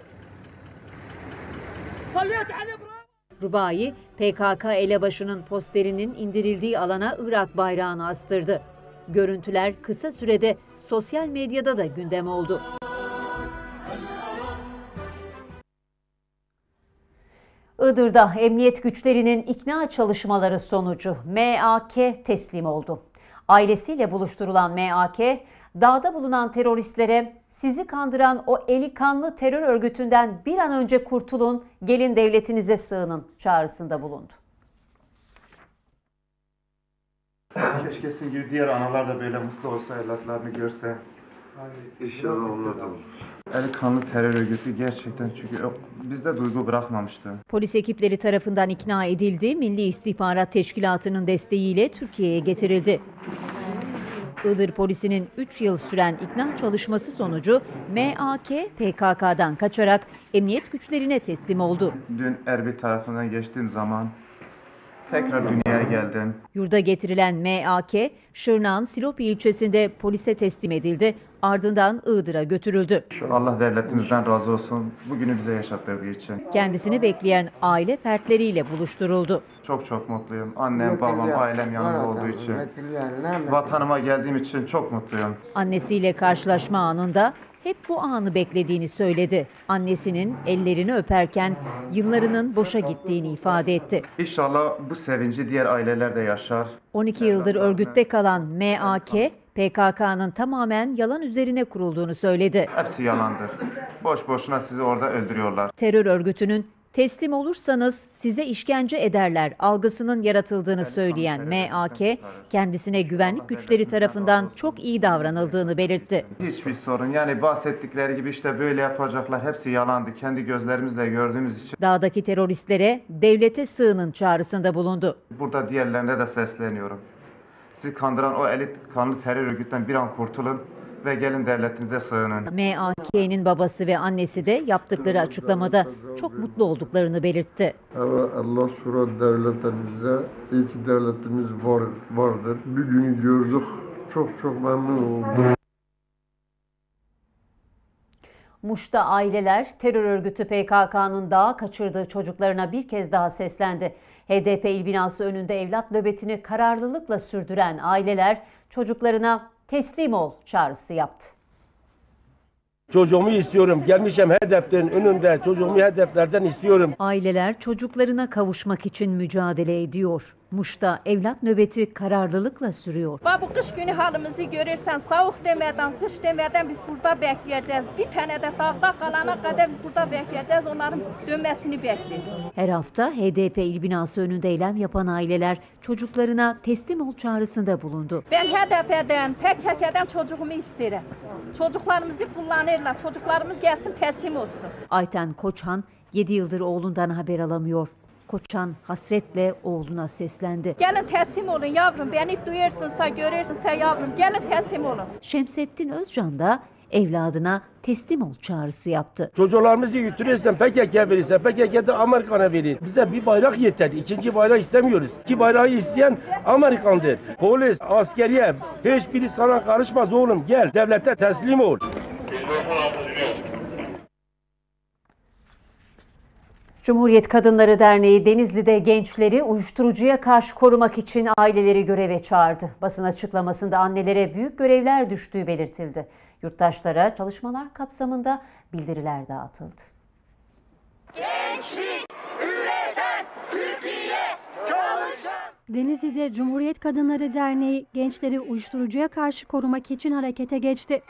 Rubai, PKK elebaşının posterinin indirildiği alana Irak bayrağını astırdı. Görüntüler kısa sürede sosyal medyada da gündem oldu. Iğdır'da emniyet güçlerinin ikna çalışmaları sonucu MAK teslim oldu. Ailesiyle buluşturulan MAK, dağda bulunan teröristlere "Sizi kandıran o eli kanlı terör örgütünden bir an önce kurtulun, gelin devletinize sığının" çağrısında bulundu. Keşke sizin gibi diğer analar da böyle mutlu olsa, evlatlarını görse. İnşallah onlar da olur. El kanlı terör örgütü gerçekten, çünkü bizde duygu bırakmamıştı. Polis ekipleri tarafından ikna edildi, Milli İstihbarat Teşkilatı'nın desteğiyle Türkiye'ye getirildi. Iğdır polisinin 3 yıl süren ikna çalışması sonucu MAK PKK'dan kaçarak emniyet güçlerine teslim oldu. Dün Erbil tarafından geçtiğim zaman tekrar dünyaya geldim. Yurda getirilen MAK, Şırnak'ın Silopi ilçesinde polise teslim edildi. Ardından Iğdır'a götürüldü. Allah devletimizden razı olsun, bugünü bize yaşattırdığı için. Kendisini bekleyen aile fertleriyle buluşturuldu. Çok mutluyum. Annem, babam, ailem yanımda olduğu için. Vatanıma geldiğim için çok mutluyum. Annesiyle karşılaşma anında hep bu anı beklediğini söyledi. Annesinin ellerini öperken yıllarının boşa gittiğini ifade etti. İnşallah bu sevinci diğer aileler de yaşar. 12 yıldır örgütte kalan MAK, PKK'nın tamamen yalan üzerine kurulduğunu söyledi. Hepsi yalandır. Boş boşuna sizi orada öldürüyorlar. Terör örgütünün "Teslim olursanız size işkence ederler" algısının yaratıldığını söyleyen MAK, kendisine güvenlik güçleri tarafından çok iyi davranıldığını belirtti. Hiçbir sorun, yani bahsettikleri gibi işte böyle yapacaklar, hepsi yalandı. Kendi gözlerimizle gördüğümüz için. Dağdaki teröristlere "Devlete sığının" çağrısında bulundu. Burada diğerlerine de sesleniyorum. Sizi kandıran o elit kanlı terör örgütten bir an kurtulun ve gelin devletinize sığının. MAK'nin babası ve annesi de yaptıkları açıklamada çok mutlu olduklarını belirtti. Allah sonra devletimize, iyi ki devletimiz vardır. Bir günü gördük, çok memnun oldum. Muş'ta aileler terör örgütü PKK'nın dağa kaçırdığı çocuklarına bir kez daha seslendi. HDP il binası önünde evlat nöbetini kararlılıkla sürdüren aileler çocuklarına "Teslim ol" çağrısı yaptı. Çocuğumu istiyorum. Gelmişim HDP'lerin önünde. Çocuğumu HDP'lerden istiyorum. Aileler çocuklarına kavuşmak için mücadele ediyor. Muş'ta evlat nöbeti kararlılıkla sürüyor. Bu kış günü halimizi görürsen soğuk demeden, kış demeden biz burada bekleyeceğiz. Bir tane de dağda kalana kadar biz burada bekleyeceğiz. Onların dönmesini bekliyoruz. Her hafta HDP il binası önünde eylem yapan aileler çocuklarına teslim ol çağrısında bulundu. Ben HDP'den, PKK'den çocuğumu isterim. Çocuklarımızı kullanırlar. Çocuklarımız gelsin teslim olsun. Ayten Koçhan 7 yıldır oğlundan haber alamıyor. Koçhan hasretle oğluna seslendi. Gelin teslim olun yavrum. Beni duyarsınsa, görürsünse yavrum. Gelin teslim olun. Şemsettin Özcan da evladına teslim ol çağrısı yaptı. Çocuklarımızı götürürsen PKK verirsen PKK'da Amerikan'a verir. Bize bir bayrak yeter. İkinci bayrak istemiyoruz. İki bayrağı isteyen Amerikan'dır. Polis, askeriye hiçbiri sana karışmaz oğlum. Gel devlete teslim ol. Cumhuriyet Kadınları Derneği Denizli'de gençleri uyuşturucuya karşı korumak için aileleri göreve çağırdı. Basın açıklamasında annelere büyük görevler düştüğü belirtildi. Yurttaşlara çalışmalar kapsamında bildiriler dağıtıldı. Gençlik üreten Türkiye çalışan. Denizli'de Cumhuriyet Kadınları Derneği gençleri uyuşturucuya karşı korumak için harekete geçti.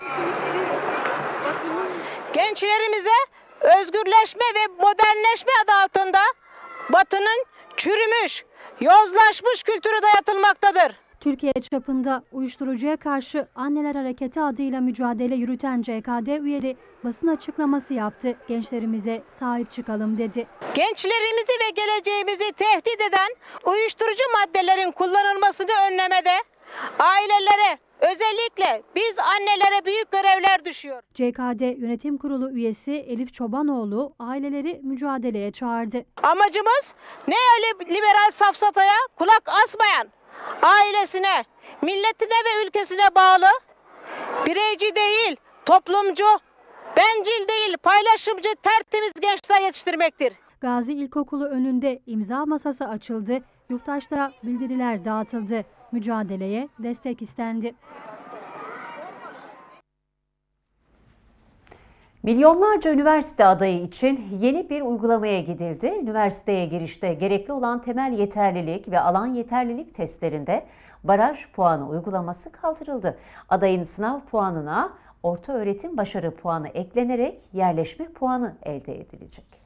Gençlerimize özgürleşme ve modernleşme adı altında Batı'nın çürümüş, yozlaşmış kültürü dayatılmaktadır. Türkiye çapında uyuşturucuya karşı Anneler Hareketi adıyla mücadele yürüten CKD üyeleri basın açıklaması yaptı. Gençlerimize sahip çıkalım dedi. Gençlerimizi ve geleceğimizi tehdit eden uyuşturucu maddelerin kullanılmasını önlemede ailelere, özellikle biz annelere büyük görevler düşüyor. CKD Yönetim Kurulu üyesi Elif Çobanoğlu aileleri mücadeleye çağırdı. Amacımız ne öyle liberal safsataya kulak asmayan, ailesine, milletine ve ülkesine bağlı, bireyci değil, toplumcu, bencil değil, paylaşımcı, tertemiz gençler yetiştirmektir. Gazi İlkokulu önünde imza masası açıldı, yurttaşlara bildiriler dağıtıldı. Mücadeleye destek istendi. Milyonlarca üniversite adayı için yeni bir uygulamaya gidildi. Üniversiteye girişte gerekli olan temel yeterlilik ve alan yeterlilik testlerinde baraj puanı uygulaması kaldırıldı. Adayın sınav puanına orta öğretim başarı puanı eklenerek yerleşme puanı elde edilecek.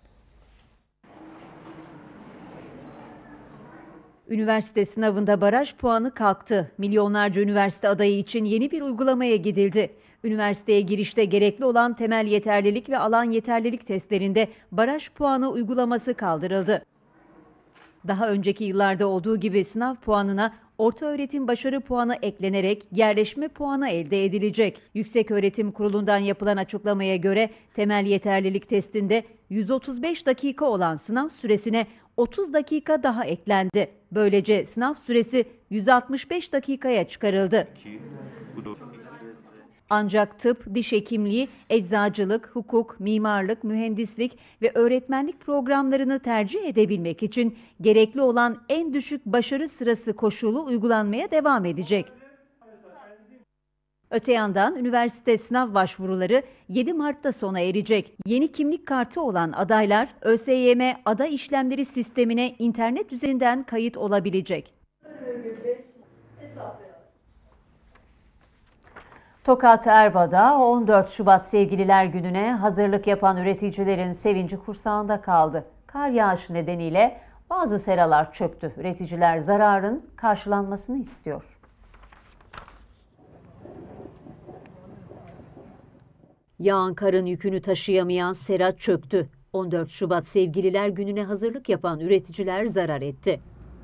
Üniversite sınavında baraj puanı kalktı. Milyonlarca üniversite adayı için yeni bir uygulamaya gidildi. Üniversiteye girişte gerekli olan temel yeterlilik ve alan yeterlilik testlerinde baraj puanı uygulaması kaldırıldı. Daha önceki yıllarda olduğu gibi sınav puanına ortaöğretim başarı puanı eklenerek yerleşme puanı elde edilecek. Yükseköğretim Kurulu'ndan yapılan açıklamaya göre temel yeterlilik testinde 135 dakika olan sınav süresine 30 dakika daha eklendi. Böylece sınav süresi 165 dakikaya çıkarıldı. Ancak tıp, diş hekimliği, eczacılık, hukuk, mimarlık, mühendislik ve öğretmenlik programlarını tercih edebilmek için gerekli olan en düşük başarı sırası koşulu uygulanmaya devam edecek. Öte yandan üniversite sınav başvuruları 7 Mart'ta sona erecek. Yeni kimlik kartı olan adaylar ÖSYM aday işlemleri sistemine internet üzerinden kayıt olabilecek. Tokat Erba'da 14 Şubat Sevgililer Günü'ne hazırlık yapan üreticilerin sevinci kursağında kaldı. Kar yağışı nedeniyle bazı seralar çöktü. Üreticiler zararın karşılanmasını istiyor. Yağan karın yükünü taşıyamayan sera çöktü. 14 Şubat Sevgililer Günü'ne hazırlık yapan üreticiler zarar etti.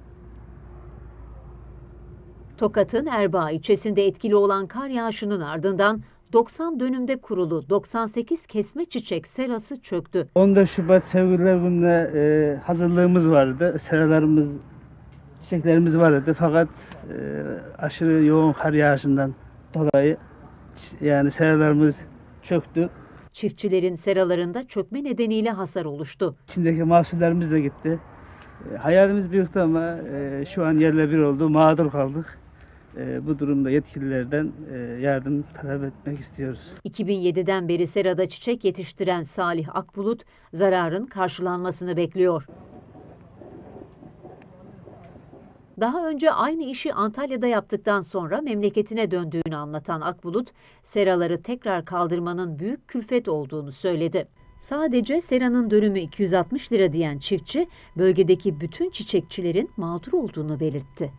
Tokat'ın Erbaa ilçesinde etkili olan kar yağışının ardından 90 dönümde kurulu 98 kesme çiçek serası çöktü. 14 Şubat Sevgililer Günü'ne hazırlığımız vardı. Seralarımız, çiçeklerimiz vardı. Fakat aşırı yoğun kar yağışından dolayı yani seralarımız çöktü. Çiftçilerin seralarında çökme nedeniyle hasar oluştu. İçindeki mahsullerimiz de gitti. Hayalimiz büyüktü ama şu an yerle bir oldu. Mağdur kaldık. Bu durumda yetkililerden yardım talep etmek istiyoruz. 2007'den beri serada çiçek yetiştiren Salih Akbulut zararın karşılanmasını bekliyor. Daha önce aynı işi Antalya'da yaptıktan sonra memleketine döndüğünü anlatan Akbulut, seraları tekrar kaldırmanın büyük külfet olduğunu söyledi. Sadece seranın dönümü 260 lira diyen çiftçi, bölgedeki bütün çiçekçilerin mağdur olduğunu belirtti.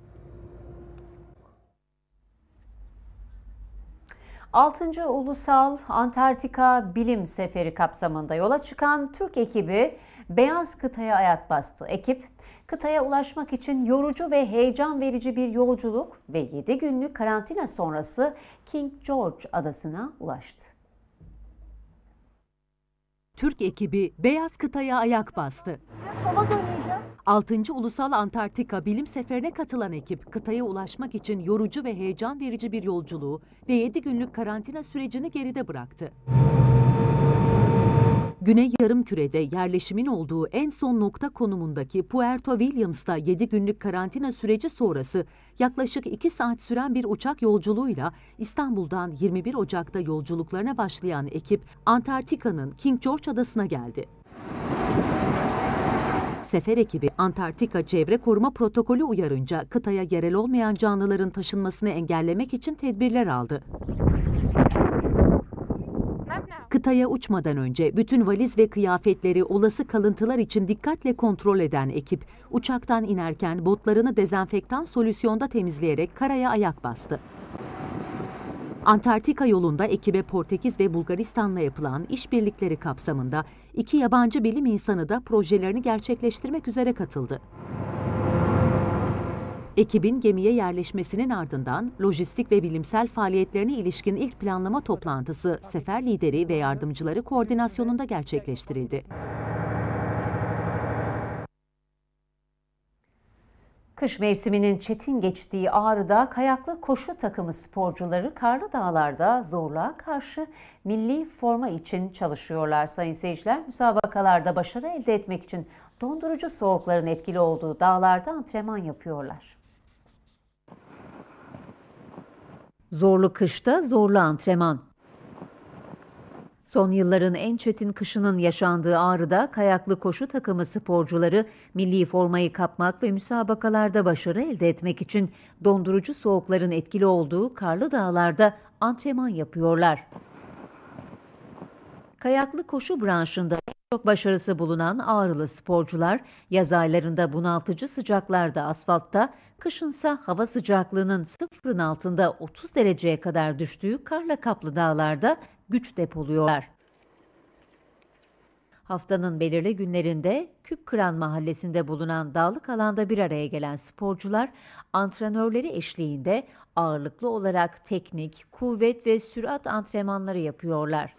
Altıncı Ulusal Antarktika Bilim Seferi kapsamında yola çıkan Türk ekibi Beyaz Kıta'ya ayak bastı. Ekip, kıtaya ulaşmak için yorucu ve heyecan verici bir yolculuk ve 7 günlük karantina sonrası King George adasına ulaştı. Türk ekibi Beyaz Kıta'ya ayak bastı. 6. Ulusal Antarktika Bilim Seferi'ne katılan ekip, kıtaya ulaşmak için yorucu ve heyecan verici bir yolculuğu ve 7 günlük karantina sürecini geride bıraktı. Güney Yarımküre'de yerleşimin olduğu en son nokta konumundaki Puerto Williams'ta 7 günlük karantina süreci sonrası yaklaşık 2 saat süren bir uçak yolculuğuyla İstanbul'dan 21 Ocak'ta yolculuklarına başlayan ekip Antarktika'nın King George adasına geldi. Sefer ekibi Antarktika Çevre Koruma Protokolü uyarınca kıtaya yerel olmayan canlıların taşınmasını engellemek için tedbirler aldı. Kıtaya uçmadan önce bütün valiz ve kıyafetleri olası kalıntılar için dikkatle kontrol eden ekip, uçaktan inerken botlarını dezenfektan solüsyonda temizleyerek karaya ayak bastı. Antarktika yolunda ekibe Portekiz ve Bulgaristan'la yapılan işbirlikleri kapsamında 2 yabancı bilim insanı da projelerini gerçekleştirmek üzere katıldı. Ekibin gemiye yerleşmesinin ardından lojistik ve bilimsel faaliyetlerine ilişkin ilk planlama toplantısı sefer lideri ve yardımcıları koordinasyonunda gerçekleştirildi. Kış mevsiminin çetin geçtiği Ağrı'da kayaklı koşu takımı sporcuları karlı dağlarda zorluğa karşı milli forma için çalışıyorlar sayın seyirciler. Müsabakalarda başarı elde etmek için dondurucu soğukların etkili olduğu dağlarda antrenman yapıyorlar. Zorlu kışta zorlu antrenman. Son yılların en çetin kışının yaşandığı Ağrı'da kayaklı koşu takımı sporcuları milli formayı kapmak ve müsabakalarda başarı elde etmek için dondurucu soğukların etkili olduğu karlı dağlarda antrenman yapıyorlar. Kayaklı koşu branşında en çok başarısı bulunan Ağrılı sporcular yaz aylarında bunaltıcı sıcaklarda asfaltta, kışınsa hava sıcaklığının sıfırın altında 30 dereceye kadar düştüğü karla kaplı dağlarda güç depoluyorlar. Haftanın belirli günlerinde Küpkıran mahallesinde bulunan dağlık alanda bir araya gelen sporcular antrenörleri eşliğinde ağırlıklı olarak teknik, kuvvet ve sürat antrenmanları yapıyorlar.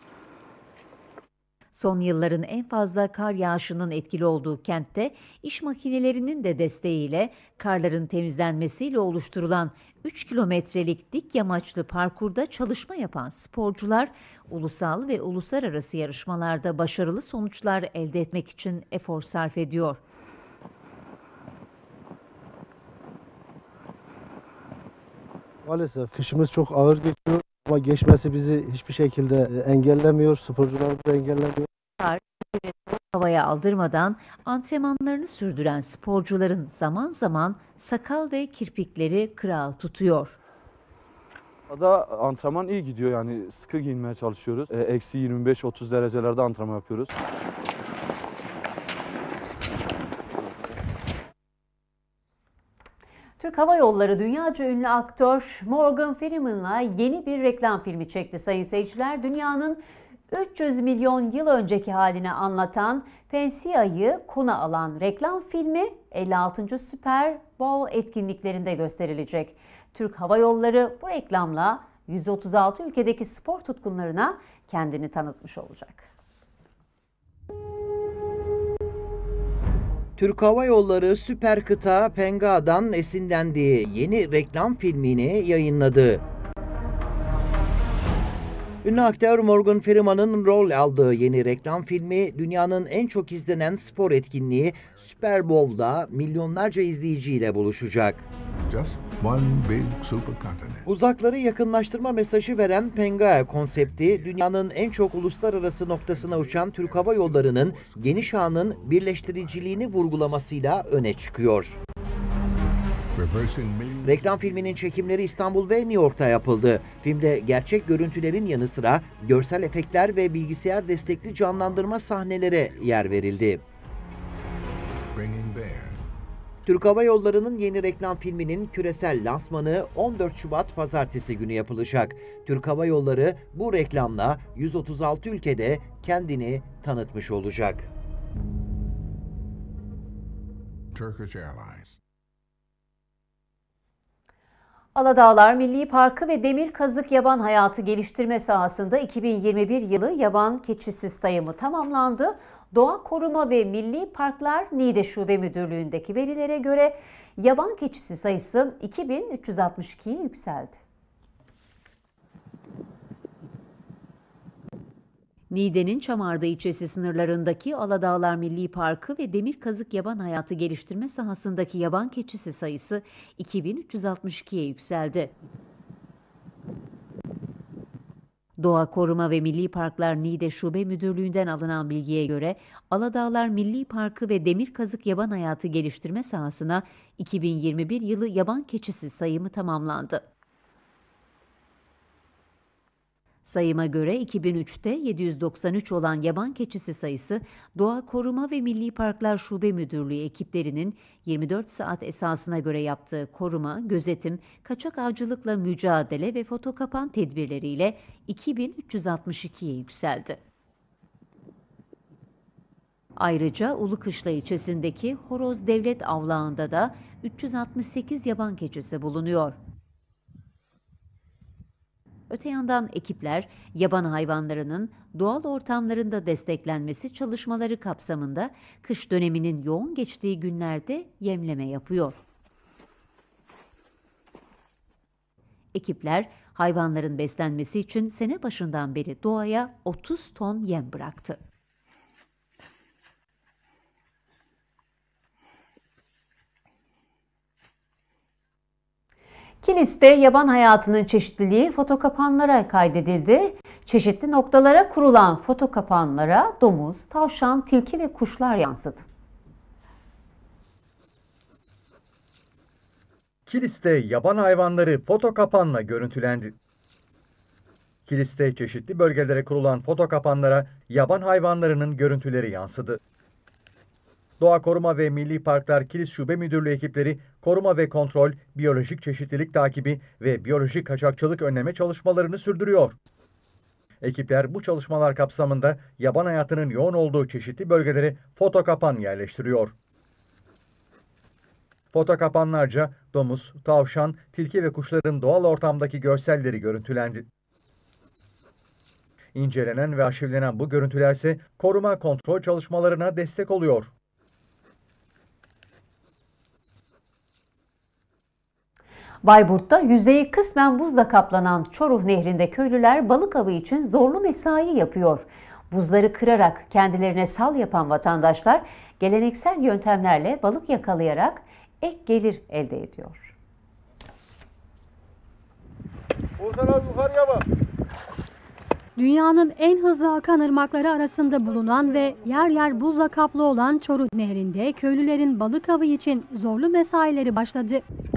Son yılların en fazla kar yağışının etkili olduğu kentte iş makinelerinin de desteğiyle karların temizlenmesiyle oluşturulan 3 kilometrelik dik yamaçlı parkurda çalışma yapan sporcular ulusal ve uluslararası yarışmalarda başarılı sonuçlar elde etmek için efor sarf ediyor. Maalesef kışımız çok ağır geçiyor ama geçmesi bizi hiçbir şekilde engellemiyor, sporcuları da engellemiyor. Havaya aldırmadan antrenmanlarını sürdüren sporcuların zaman zaman sakal ve kirpikleri kırağı tutuyor. Da antrenman iyi gidiyor, yani sıkı giyinmeye çalışıyoruz. Eksi 25-30 derecelerde antrenman yapıyoruz. Türk Hava Yolları dünyaca ünlü aktör Morgan Freeman'la yeni bir reklam filmi çekti sayın seyirciler. Dünyanın 300 milyon yıl önceki halini anlatan Pensia'yı konu alan reklam filmi 56. Super Bowl etkinliklerinde gösterilecek. Türk Hava Yolları bu reklamla 136 ülkedeki spor tutkunlarına kendini tanıtmış olacak. Türk Hava Yolları süper kıta Penga'dan esinlendiği yeni reklam filmini yayınladı. Ünlü aktör Morgan Freeman'ın rol aldığı yeni reklam filmi dünyanın en çok izlenen spor etkinliği Super Bowl'da milyonlarca izleyiciyle buluşacak. Just one big supercontinent. Uzakları yakınlaştırma mesajı veren Penga konsepti dünyanın en çok uluslararası noktasına uçan Türk Hava Yolları'nın geniş ağının birleştiriciliğini vurgulamasıyla öne çıkıyor. Reklam filminin çekimleri İstanbul ve New York'ta yapıldı. Filmde gerçek görüntülerin yanı sıra görsel efektler ve bilgisayar destekli canlandırma sahnelere yer verildi. Türk Hava Yolları'nın yeni reklam filminin küresel lansmanı 14 Şubat Pazartesi günü yapılacak. Türk Hava Yolları bu reklamla 136 ülkede kendini tanıtmış olacak. Turkish Airlines. Aladağlar Milli Parkı ve Demir Kazık Yaban Hayatı Geliştirme sahasında 2021 yılı yaban keçisi sayımı tamamlandı. Doğa Koruma ve Milli Parklar Niğde Şube Müdürlüğü'ndeki verilere göre yaban keçisi sayısı 2362'ye yükseldi. Niğde'nin Çamarda ilçesi sınırlarındaki Aladağlar Milli Parkı ve Demir Kazık Yaban Hayatı Geliştirme sahasındaki yaban keçisi sayısı 2362'ye yükseldi. Doğa Koruma ve Milli Parklar Niğde Şube Müdürlüğü'nden alınan bilgiye göre Aladağlar Milli Parkı ve Demir Kazık Yaban Hayatı Geliştirme sahasına 2021 yılı yaban keçisi sayımı tamamlandı. Sayıma göre 2003'te 793 olan yaban keçisi sayısı Doğa Koruma ve Milli Parklar Şube Müdürlüğü ekiplerinin 24 saat esasına göre yaptığı koruma, gözetim, kaçak avcılıkla mücadele ve foto kapan tedbirleriyle 2362'ye yükseldi. Ayrıca Ulukışla ilçesindeki Horoz Devlet Avlağı'nda da 368 yaban keçisi bulunuyor. Öte yandan ekipler, yaban hayvanlarının doğal ortamlarında desteklenmesi çalışmaları kapsamında kış döneminin yoğun geçtiği günlerde yemleme yapıyor. Ekipler, hayvanların beslenmesi için sene başından beri doğaya 30 ton yem bıraktı. Kilis'te yaban hayatının çeşitliliği fotokapanlara kaydedildi. Çeşitli noktalara kurulan fotokapanlara domuz, tavşan, tilki ve kuşlar yansıdı. Kilis'te yaban hayvanları fotokapanla görüntülendi. Kilis'te çeşitli bölgelere kurulan fotokapanlara yaban hayvanlarının görüntüleri yansıdı. Doğa Koruma ve Milli Parklar Kilis Şube Müdürlüğü ekipleri koruma ve kontrol, biyolojik çeşitlilik takibi ve biyolojik kaçakçılık önleme çalışmalarını sürdürüyor. Ekipler bu çalışmalar kapsamında yaban hayatının yoğun olduğu çeşitli bölgelere fotokapan yerleştiriyor. Fotokapanlarca domuz, tavşan, tilki ve kuşların doğal ortamdaki görselleri görüntülendi. İncelenen ve arşivlenen bu görüntüler ise koruma kontrol çalışmalarına destek oluyor. Bayburt'ta yüzeyi kısmen buzla kaplanan Çoruh Nehri'nde köylüler balık avı için zorlu mesai yapıyor. Buzları kırarak kendilerine sal yapan vatandaşlar geleneksel yöntemlerle balık yakalayarak ek gelir elde ediyor. Oğuzhan abi yukarıya bak. Dünyanın en hızlı akan ırmakları arasında bulunan ve yer yer buzla kaplı olan Çoruh Nehri'nde köylülerin balık avı için zorlu mesaileri başladı.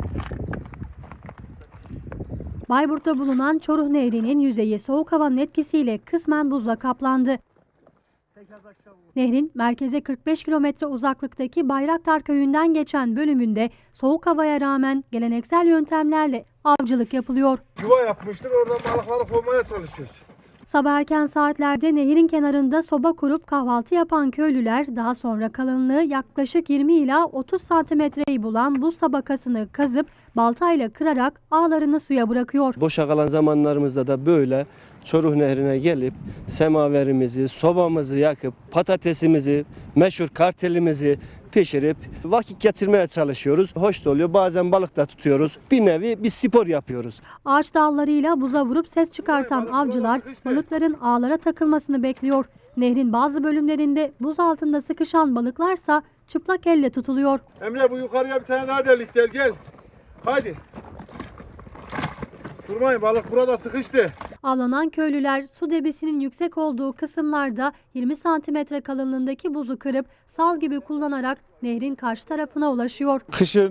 Bayburt'ta bulunan Çoruh Nehri'nin yüzeyi soğuk havanın etkisiyle kısmen buzla kaplandı. Nehrin merkeze 45 kilometre uzaklıktaki Bayraktar Köyü'nden geçen bölümünde soğuk havaya rağmen geleneksel yöntemlerle avcılık yapılıyor. Yuva yapmıştık, oradan balıkları kovmaya çalışıyoruz. Sabah erken saatlerde nehrin kenarında soba kurup kahvaltı yapan köylüler daha sonra kalınlığı yaklaşık 20 ila 30 santimetreyi bulan buz tabakasını kazıp baltayla kırarak ağlarını suya bırakıyor. Boşa kalan zamanlarımızda da böyle Çoruh Nehri'ne gelip semaverimizi, sobamızı yakıp patatesimizi, meşhur kartelimizi pişirip vakit geçirmeye çalışıyoruz. Hoş da oluyor. Bazen balık da tutuyoruz. Bir nevi bir spor yapıyoruz. Ağaç dallarıyla buza vurup ses çıkartan avcılar balıkların ağlara takılmasını bekliyor. Nehrin bazı bölümlerinde buz altında sıkışan balıklarsa çıplak elle tutuluyor. Emre bu yukarıya bir tane daha delik del gel. Haydi. Durmayın, balık burada sıkıştı. Avlanan köylüler su debisinin yüksek olduğu kısımlarda 20 santimetre kalınlığındaki buzu kırıp sal gibi kullanarak nehrin karşı tarafına ulaşıyor. Kışın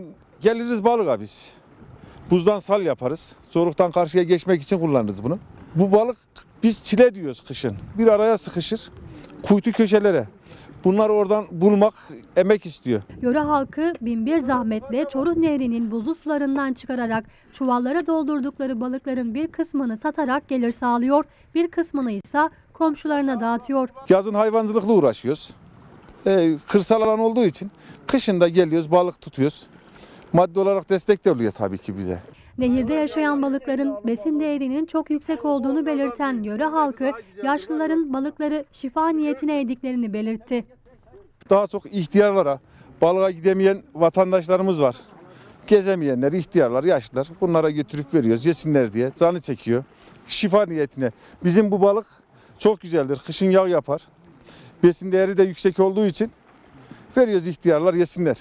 Geliriz balığa biz. Buzdan sal yaparız. Zorluktan karşıya geçmek için kullanırız bunu. Bu balık biz çile diyoruz kışın. Bir araya sıkışır. Kuytu köşelere. Bunları oradan bulmak emek istiyor. Yöre halkı binbir zahmetle Çoruh Nehri'nin buzlu sularından çıkararak çuvallara doldurdukları balıkların bir kısmını satarak gelir sağlıyor, bir kısmını ise komşularına dağıtıyor. Yazın hayvancılıkla uğraşıyoruz. Kırsal alan olduğu için kışın da geliyoruz, balık tutuyoruz. Maddi olarak destek de oluyor tabii ki bize. Nehirde yaşayan balıkların besin değerinin çok yüksek olduğunu belirten yöre halkı, yaşlıların balıkları şifa niyetine yediklerini belirtti. Daha çok ihtiyarlara, balığa gidemeyen vatandaşlarımız var. Gezemeyenler, ihtiyarlar, yaşlılar bunlara götürüp veriyoruz yesinler diye. Canı çekiyor. Şifa niyetine. Bizim bu balık çok güzeldir. Kışın yağ yapar. Besin değeri de yüksek olduğu için veriyoruz ihtiyarlar yesinler.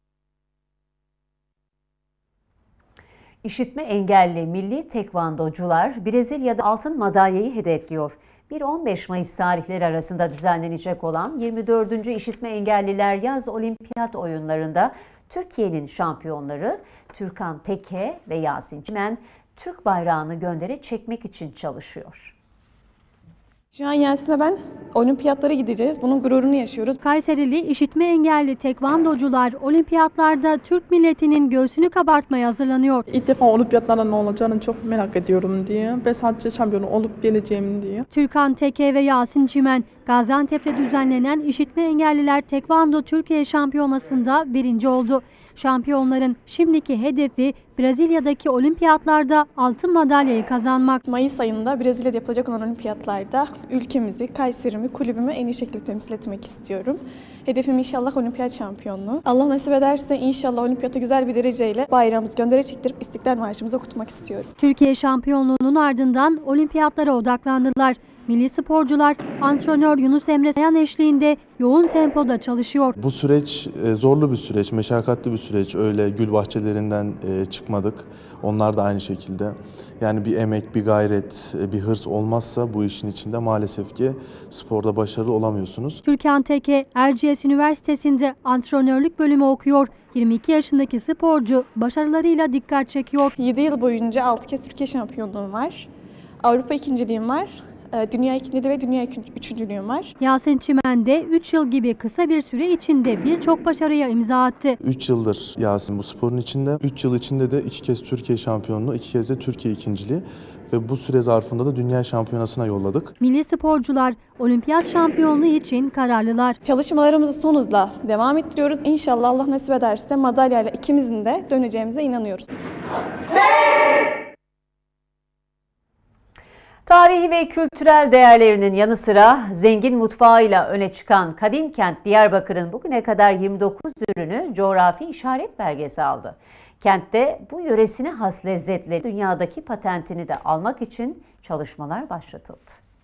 İşitme engelli milli tekvandocular Brezilya'da altın madalyayı hedefliyor. 1-15 Mayıs tarihleri arasında düzenlenecek olan 24. İşitme Engelliler Yaz Olimpiyat Oyunları'nda Türkiye'nin şampiyonları Türkan Teke ve Yasin Çimen Türk bayrağını göndere çekmek için çalışıyor. Şu an Yasin ve ben olimpiyatlara gideceğiz. Bunun gururunu yaşıyoruz. Kayserili işitme engelli tekvandocular olimpiyatlarda Türk milletinin göğsünü kabartmaya hazırlanıyor. İlk defa olimpiyatlarda ne olacağını çok merak ediyorum diye. Ve sadece şampiyon olup geleceğim diye. Türkan Teke ve Yasin Çimen Gaziantep'te düzenlenen İşitme Engelliler Tekvando Türkiye Şampiyonası'nda birinci oldu. Şampiyonların şimdiki hedefi Brezilya'daki olimpiyatlarda altın madalyayı kazanmak. Mayıs ayında Brezilya'da yapılacak olan olimpiyatlarda ülkemizi, Kayseri'mi, kulübümü en iyi şekilde temsil etmek istiyorum. Hedefim inşallah olimpiyat şampiyonluğu. Allah nasip ederse inşallah olimpiyata güzel bir dereceyle bayrağımızı göndere çektirip İstiklal Marşımızı okutmak istiyorum. Türkiye şampiyonluğunun ardından olimpiyatlara odaklandılar. Milli sporcular antrenör Yunus Emre Sayan eşliğinde yoğun tempoda çalışıyor. Bu süreç zorlu bir süreç, meşakkatli bir süreç. Öyle gül bahçelerinden çıkmadık. Onlar da aynı şekilde. Yani bir emek, bir gayret, bir hırs olmazsa bu işin içinde maalesef ki sporda başarılı olamıyorsunuz. Türkan Teke Erciyes Üniversitesi'nde antrenörlük bölümü okuyor. 22 yaşındaki sporcu başarılarıyla dikkat çekiyor. 7 yıl boyunca 6 kez Türkiye şampiyonluğum var. Avrupa ikinciliğim var. Dünya ikinciliği ve dünya üçüncülüğüm var. Yasin Çimen de 3 yıl gibi kısa bir süre içinde birçok başarıya imza attı. 3 yıldır Yasin bu sporun içinde. 3 yıl içinde de 2 kez Türkiye şampiyonluğu, 2 kez de Türkiye ikinciliği ve bu süre zarfında da dünya şampiyonasına yolladık. Milli sporcular olimpiyat şampiyonluğu için kararlılar. Çalışmalarımızı son hızla devam ettiriyoruz. İnşallah Allah nasip ederse madalyayla ikimizin de döneceğimize inanıyoruz. Tarihi ve kültürel değerlerinin yanı sıra zengin mutfağıyla öne çıkan kadim kent Diyarbakır'ın bugüne kadar 29 ürünü coğrafi işaret belgesi aldı. Kentte bu yöresine has lezzetleri dünyadaki patentini de almak için çalışmalar başlatıldı.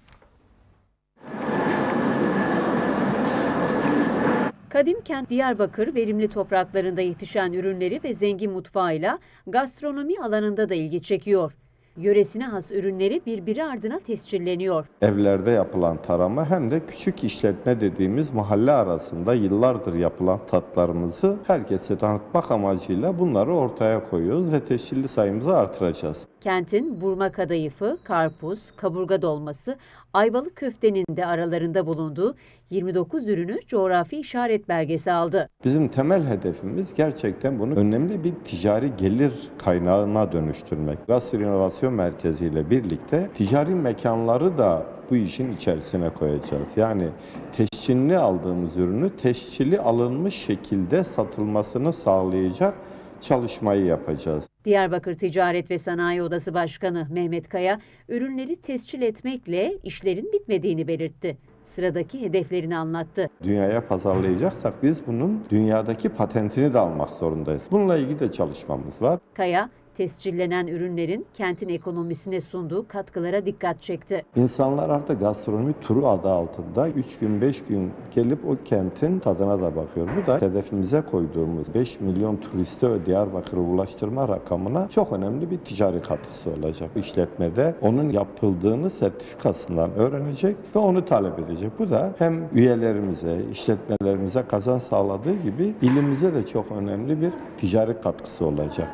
Kadim kent Diyarbakır, verimli topraklarında yetişen ürünleri ve zengin mutfağıyla gastronomi alanında da ilgi çekiyor. Yöresine has ürünleri birbiri ardına tescilleniyor. Evlerde yapılan tarama hem de küçük işletme dediğimiz mahalle arasında yıllardır yapılan tatlarımızı herkese tanıtmak amacıyla bunları ortaya koyuyoruz ve tescilli sayımızı artıracağız. Kentin burma kadayıfı, karpuz, kaburga dolması, ayvalık köftenin de aralarında bulunduğu 29 ürünü coğrafi işaret belgesi aldı. Bizim temel hedefimiz gerçekten bunu önemli bir ticari gelir kaynağına dönüştürmek. Gastro İnovasyon Merkezi ile birlikte ticari mekanları da bu işin içerisine koyacağız. Yani tescilli aldığımız ürünü tescilli alınmış şekilde satılmasını sağlayacak çalışmayı yapacağız. Diyarbakır Ticaret ve Sanayi Odası Başkanı Mehmet Kaya, ürünleri tescil etmekle işlerin bitmediğini belirtti. Sıradaki hedeflerini anlattı. Dünyaya pazarlayacaksak biz bunun dünyadaki patentini de almak zorundayız. Bununla ilgili de çalışmamız var. Kaya, Tescillenen ürünlerin kentin ekonomisine sunduğu katkılara dikkat çekti. İnsanlar artık gastronomi turu adı altında 3 gün 5 gün gelip o kentin tadına da bakıyor. Bu da hedefimize koyduğumuz 5 milyon turiste Diyarbakır'a ulaştırma rakamına çok önemli bir ticari katkısı olacak. İşletmede onun yapıldığını sertifikasından öğrenecek ve onu talep edecek. Bu da hem üyelerimize, işletmelerimize kazanç sağladığı gibi ilimize de çok önemli bir ticari katkısı olacak.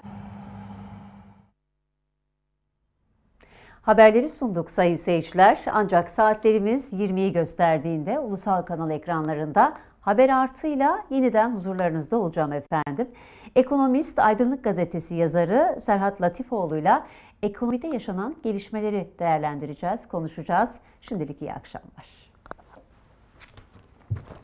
Haberleri sunduk sayın seyirciler. Ancak saatlerimiz 20'yi gösterdiğinde ulusal kanal ekranlarında Haber Artı'yla yeniden huzurlarınızda olacağım efendim. Ekonomist Aydınlık Gazetesi yazarı Serhat Latifoğlu'yla ekonomide yaşanan gelişmeleri değerlendireceğiz, konuşacağız. Şimdilik iyi akşamlar.